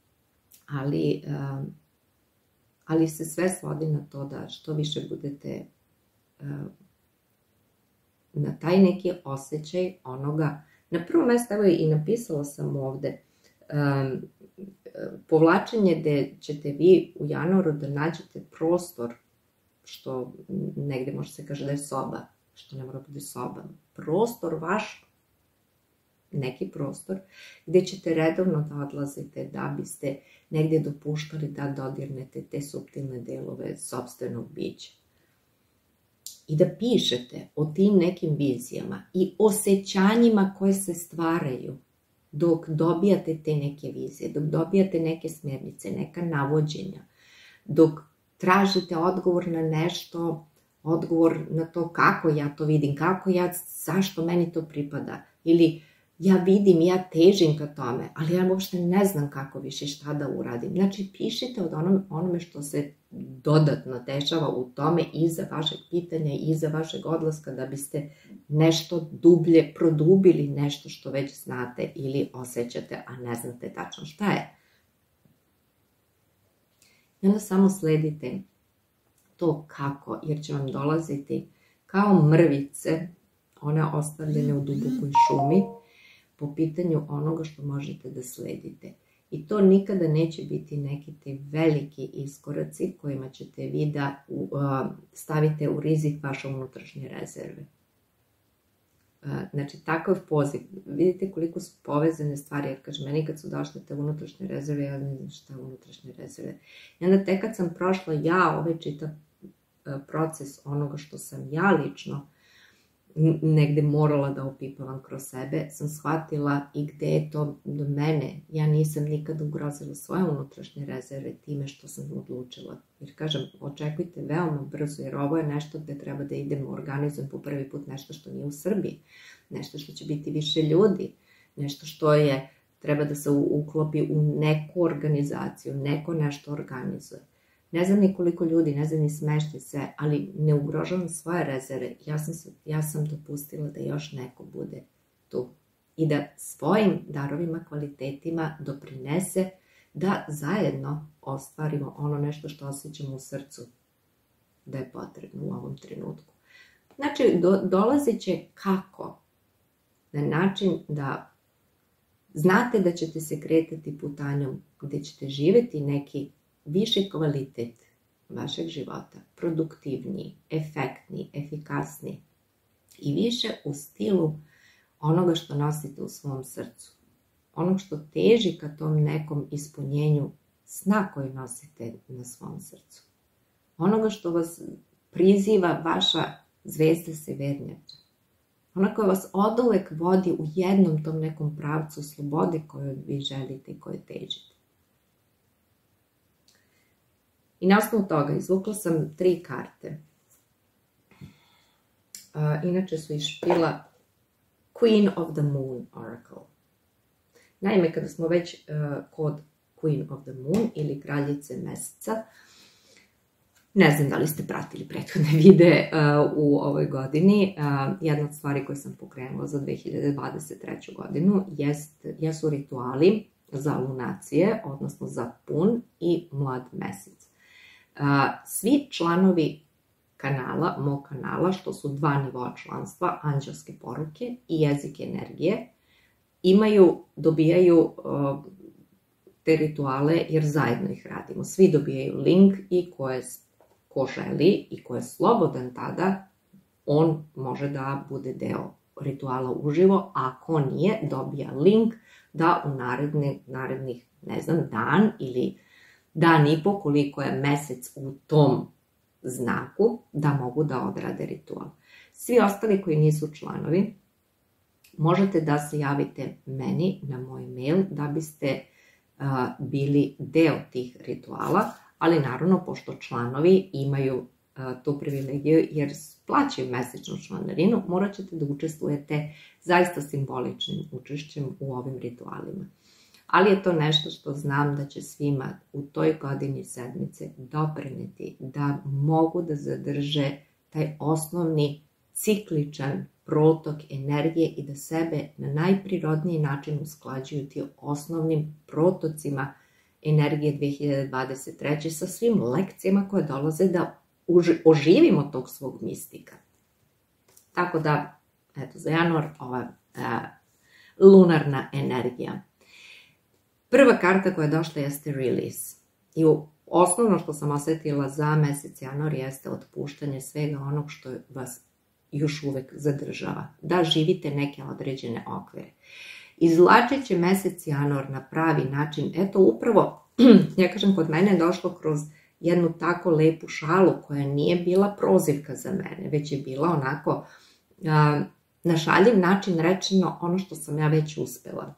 ali, um, ali se sve svodi na to da što više budete um, na taj neki osjećaj onoga. Na prvo mjesto, evo i napisala sam ovde, um, povlačenje gde ćete vi u januaru da nađete prostor, što negde može se kaže da je soba, što ne mora bude soba, prostor vaš, neki prostor, gde ćete redovno da odlazite da biste negde dopuštali da dodirnete te suptilne delove sopstvenog bića. I da pišete o tim nekim vizijama i osjećanjima koje se stvaraju dok dobijate te neke vizije, dok dobijate neke smjernice, neka navođenja, dok tražite odgovor na nešto, odgovor na to kako ja to vidim, kako ja, zašto meni to pripada, ili ja vidim, ja težim ka tome, ali ja uopšte ne znam kako više šta da uradim. Znači, pišite od onom, onome što se dodatno dešava u tome iza vašeg pitanja, iza vašeg odlaska, da biste nešto dublje produbili nešto što već znate ili osjećate, a ne znate tačno šta je. I onda samo sledite to kako, jer će vam dolaziti kao mrvice, one ostavljene u dubokoj šumi, po pitanju onoga što možete da sledite. I to nikada neće biti neki te veliki iskoraci kojima ćete vi da stavite u rizik vaše unutrašnje rezerve. Znači, takav poziv. Vidite koliko su povezane stvari, jer kaže, meni kad su došle te unutrašnje rezerve, ja ne znam šta je unutrašnje rezerve. I onda tek kad sam prošla ja ovaj čitav proces onoga što sam ja lično negde morala da opipavam kroz sebe, sam shvatila i gde je to do mene. Ja nisam nikada ugrozila svoje unutrašnje rezerve time što sam odlučila. Jer kažem, očekujte veoma brzo, jer ovo je nešto gde treba da idemo, organizujem po prvi put nešto što nije u Srbiji, nešto što će biti više ljudi, nešto što je, treba da se uklopi u neku organizaciju, neko nešto organizuje. Ne znam ni koliko ljudi, ne znam ni smešti se, ali ne ugrožavam svoje rezerve. Ja sam, ja sam dopustila da još neko bude tu. I da svojim darovima, kvalitetima doprinese da zajedno ostvarimo ono nešto što osjećamo u srcu da je potrebno u ovom trenutku. Znači, do, dolazit će kako? Na način da znate da ćete se kretati putanjom gde ćete živjeti neki viši kvalitet vašeg života, produktivniji, efektniji, efikasniji i više u stilu onoga što nosite u svom srcu. Onog što teži ka tom nekom ispunjenju sna koji nosite na svom srcu. Onoga što vas priziva vaša zvezda severnjača. Ona koja vas oduvek vodi u jednom tom nekom pravcu slobode koju vi želite i koju težite. I na osnovu toga izvukla sam tri karte. Uh, inače su iz špila Queen of the Moon Oracle. Naime, kada smo već uh, kod Queen of the Moon ili kraljice meseca, ne znam da li ste pratili prethodne videe uh, u ovoj godini. Uh, jedna od stvari koje sam pokrenula za dve hiljade dvadeset treću godinu jest, jesu rituali za lunacije, odnosno za pun i mlad mesec. Uh, svi članovi kanala, mog kanala, što su dva nivoa članstva, anđelske poruke i jezik energije, imaju, dobijaju uh, te rituale jer zajedno ih radimo. Svi dobijaju link i ko, je, ko želi i ko je slobodan tada, on može da bude deo rituala uživo, a ako nije, dobija link da u naredne, narednih, ne znam, dan ili dan i po koliko je mesec u tom znaku, da mogu da odrade ritual. Svi ostali koji nisu članovi, možete da se javite meni na moj mail da biste uh, bili deo tih rituala, ali naravno, pošto članovi imaju uh, tu privilegiju jer plaćaju mesečnu članarinu, morat ćete da učestvujete zaista simboličnim učešćem u ovim ritualima. Ali je to nešto što znam da će svima u toj godini sedmice doprineti da mogu da zadrže taj osnovni cikličan protok energije i da sebe na najprirodniji način usklađuju ti osnovnim protocima energije dve hiljade dvadeset treće sa svim lekcijama koje dolaze da oživimo tog svog mistika. Tako da, eto, za januar ova uh, lunarna energija. Prva karta koja je došla jeste release. I osnovno što sam osetila za mesec januar jeste otpuštanje svega onog što vas još uvek zadržava. Da živite neke određene okvire. Izvlačit će mesec januar na pravi način. Eto upravo, ja kažem, kod mene je došlo kroz jednu tako lepu šalu koja nije bila prozivka za mene, već je bila onako a, na šaljiv način rečeno ono što sam ja već uspela.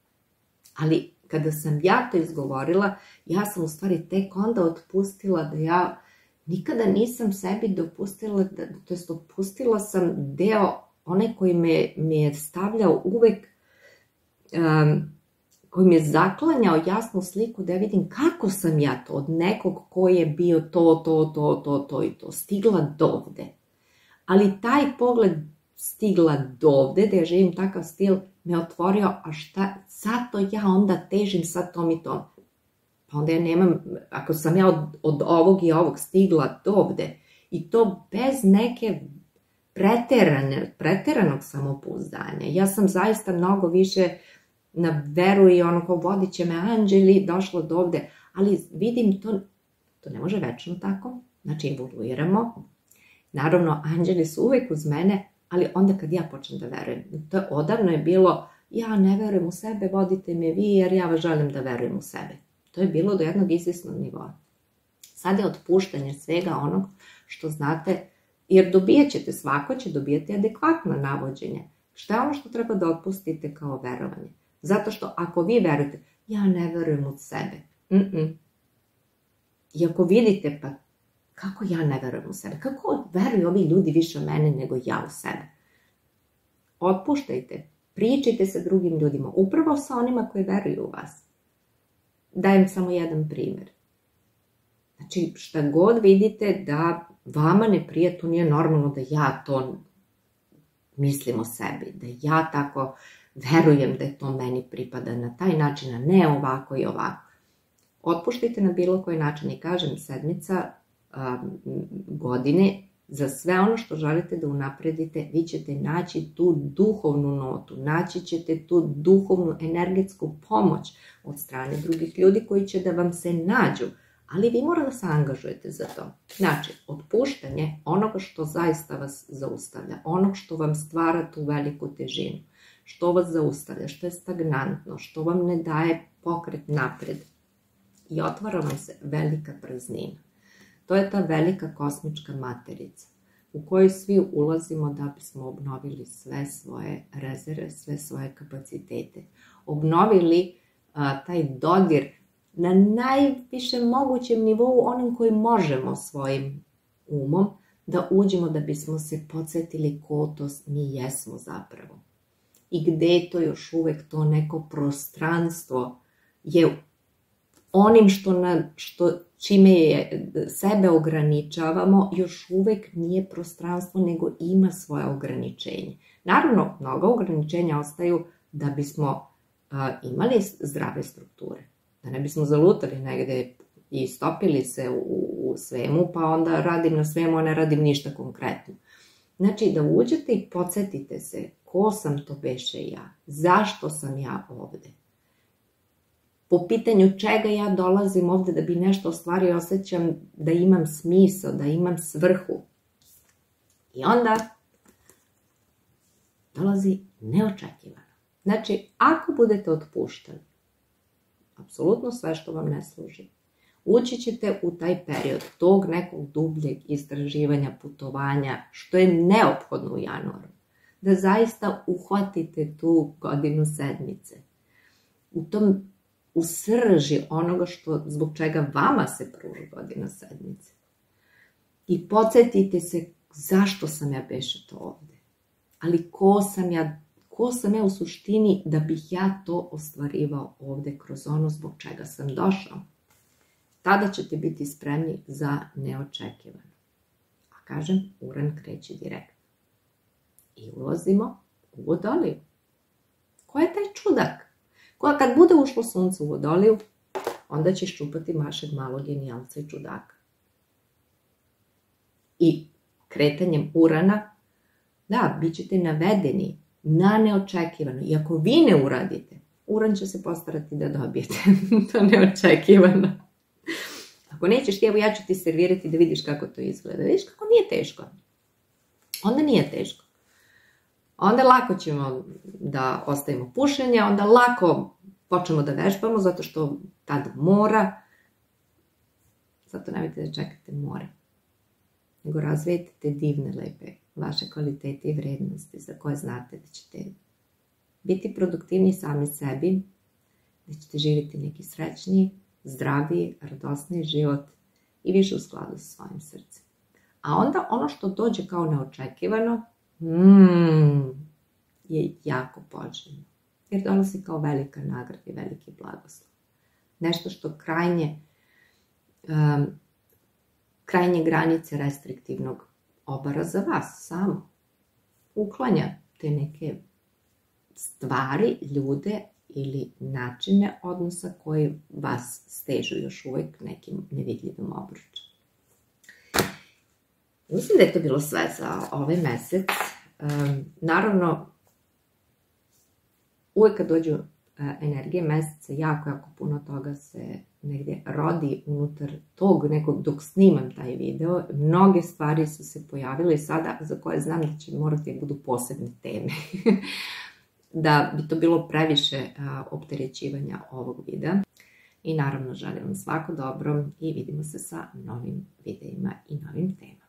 Ali kada sam ja to izgovorila, ja sam u stvari tek onda otpustila da ja nikada nisam sebi dopustila, da, to jest otpustila sam deo, onaj koji me, me je stavljao uvek um, koji mi je zaklanjao jasnu sliku da vidim kako sam ja to od nekog ko je bio to, to, to, to, to i to, stigla dovde. Ali taj pogled stigla dovde, da ja živim takav stil, me otvorio, a šta, zato ja onda težim sa tom i tom. Pa onda ja nemam, ako sam ja od, od ovog i ovog stigla dovde, i to bez neke preterane, preteranog samopouzdanja. Ja sam zaista mnogo više na veru i ono ko vodit će me anđeli, došlo dovde, ali vidim to, to ne može večno tako, znači evoluiramo. Naravno, anđeli su uvek uz mene, ali onda kad ja počnem da verujem. To je, odavno je bilo, ja ne verujem u sebe, vodite me vi jer ja vas želim da verujem u sebe. To je bilo do jednog izvesnog nivoa. Sad je otpuštanje svega onog što znate, jer dobijat ćete, svako će dobijati adekvatno navođenje. Šta je ono što treba da otpustite kao verovanje? Zato što ako vi verujete, ja ne verujem u sebe. Mm-mm. I ako vidite, pa kako ja ne verujem u sebe? Kako veruju ovi ljudi više u mene nego ja u sebe? Otpuštajte, pričajte sa drugim ljudima, upravo sa onima koji veruju u vas. Dajem samo jedan primjer. Znači, šta god vidite da vama ne prija, to nije normalno da ja to mislim o sebi, da ja tako verujem da to meni pripada na taj način, a ne ovako i ovako. Otpuštajte na bilo koji način i kažem sedmica, a, godine, za sve ono što želite da unapredite, vi ćete naći tu duhovnu notu, naći ćete tu duhovnu energetsku pomoć od strane drugih ljudi koji će da vam se nađu, ali vi morate da se angažujete za to. Znači, otpuštanje onoga što zaista vas zaustavlja, onog što vam stvara tu veliku težinu, što vas zaustavlja, što je stagnantno, što vam ne daje pokret napred i otvara vam se velika praznina. To je ta velika kosmička materica u kojoj svi ulazimo da bismo obnovili sve svoje rezerve, sve svoje kapacitete. Obnovili a, taj dodir na najviše mogućem nivou, onom koji možemo svojim umom da uđemo da bismo se podsjetili ko to mi jesmo zapravo. I gde je to još uvek to neko prostranstvo je onim što, na, što čime je, sebe ograničavamo, još uvek nije prostranstvo, nego ima svoje ograničenje. Naravno, mnogo ograničenja ostaju da bismo a, imali zdrave strukture. Da ne bismo zalutali negde i stopili se u, u svemu, pa onda radim na svemu, a ne radim ništa konkretno. Znači, da uđete i podsjetite se ko sam to beše ja, zašto sam ja ovde. Po pitanju čega ja dolazim ovde da bi nešto ostvario, osjećam da imam smisao, da imam svrhu. I onda dolazi neočekivano. Znači, ako budete otpuštani, apsolutno sve što vam ne služi, ući ćete u taj period tog nekog dubljeg istraživanja, putovanja, što je neophodno u januaru. Da zaista uhvatite tu godinu sedmice. U tom u srži onoga što, zbog čega vama se pruži godina sedmice. I podsjetite se zašto sam ja beše to ovde. Ali ko sam ja, ko sam ja u suštini da bih ja to ostvarivao ovde kroz ono zbog čega sam došao. Tada ćete biti spremni za neočekivano. A kažem, Uran kreće direktno. I ulazimo u Vodoliju. Ko je taj čudak? Koja kad bude ušlo sunce u Vodoliju, onda ćeš čupati vašeg malog genijalca i čudaka. I kretanjem Urana, da, bit ćete navedeni na neočekivano. I ako vi ne uradite, Uran će se postarati da dobijete to neočekivano. Ako nećeš ti, evo ja ću ti servirati da vidiš kako to izgleda. Vidiš kako nije teško. Onda nije teško. Onda lako ćemo da ostavimo pušenje, onda lako počnemo da vežbamo, zato što tad mora. Zato nemojte da čekate more. Nego razvijete te divne, lepe vaše kvalitete i vrednosti za koje znate da ćete biti produktivni sami sebi, da ćete živjeti neki srećniji, zdraviji, radosniji život i više u skladu sa svojim srcem. A onda ono što dođe kao neočekivano, Mm, je jako poželjno. jer donosi kao velika nagrada i veliki blagoslov. Nešto što krajnje, um, krajnje granice restriktivnog obara za vas samo. Uklanja te neke stvari, ljude ili načine odnosa koji vas stežu još uvek nekim nevidljivim obručem. Mislim da je to bilo sve za ovaj mesec. Um, naravno, uvek kad dođu uh, energije meseca, jako, jako puno toga se negdje rodi unutar tog nekog, dok snimam taj video. Mnoge stvari su se pojavile sada za koje znam da će morati da budu posebne teme. Da bi to bilo previše uh, opterećivanja ovog videa. I naravno želim vam svako dobro i vidimo se sa novim videima i novim temama.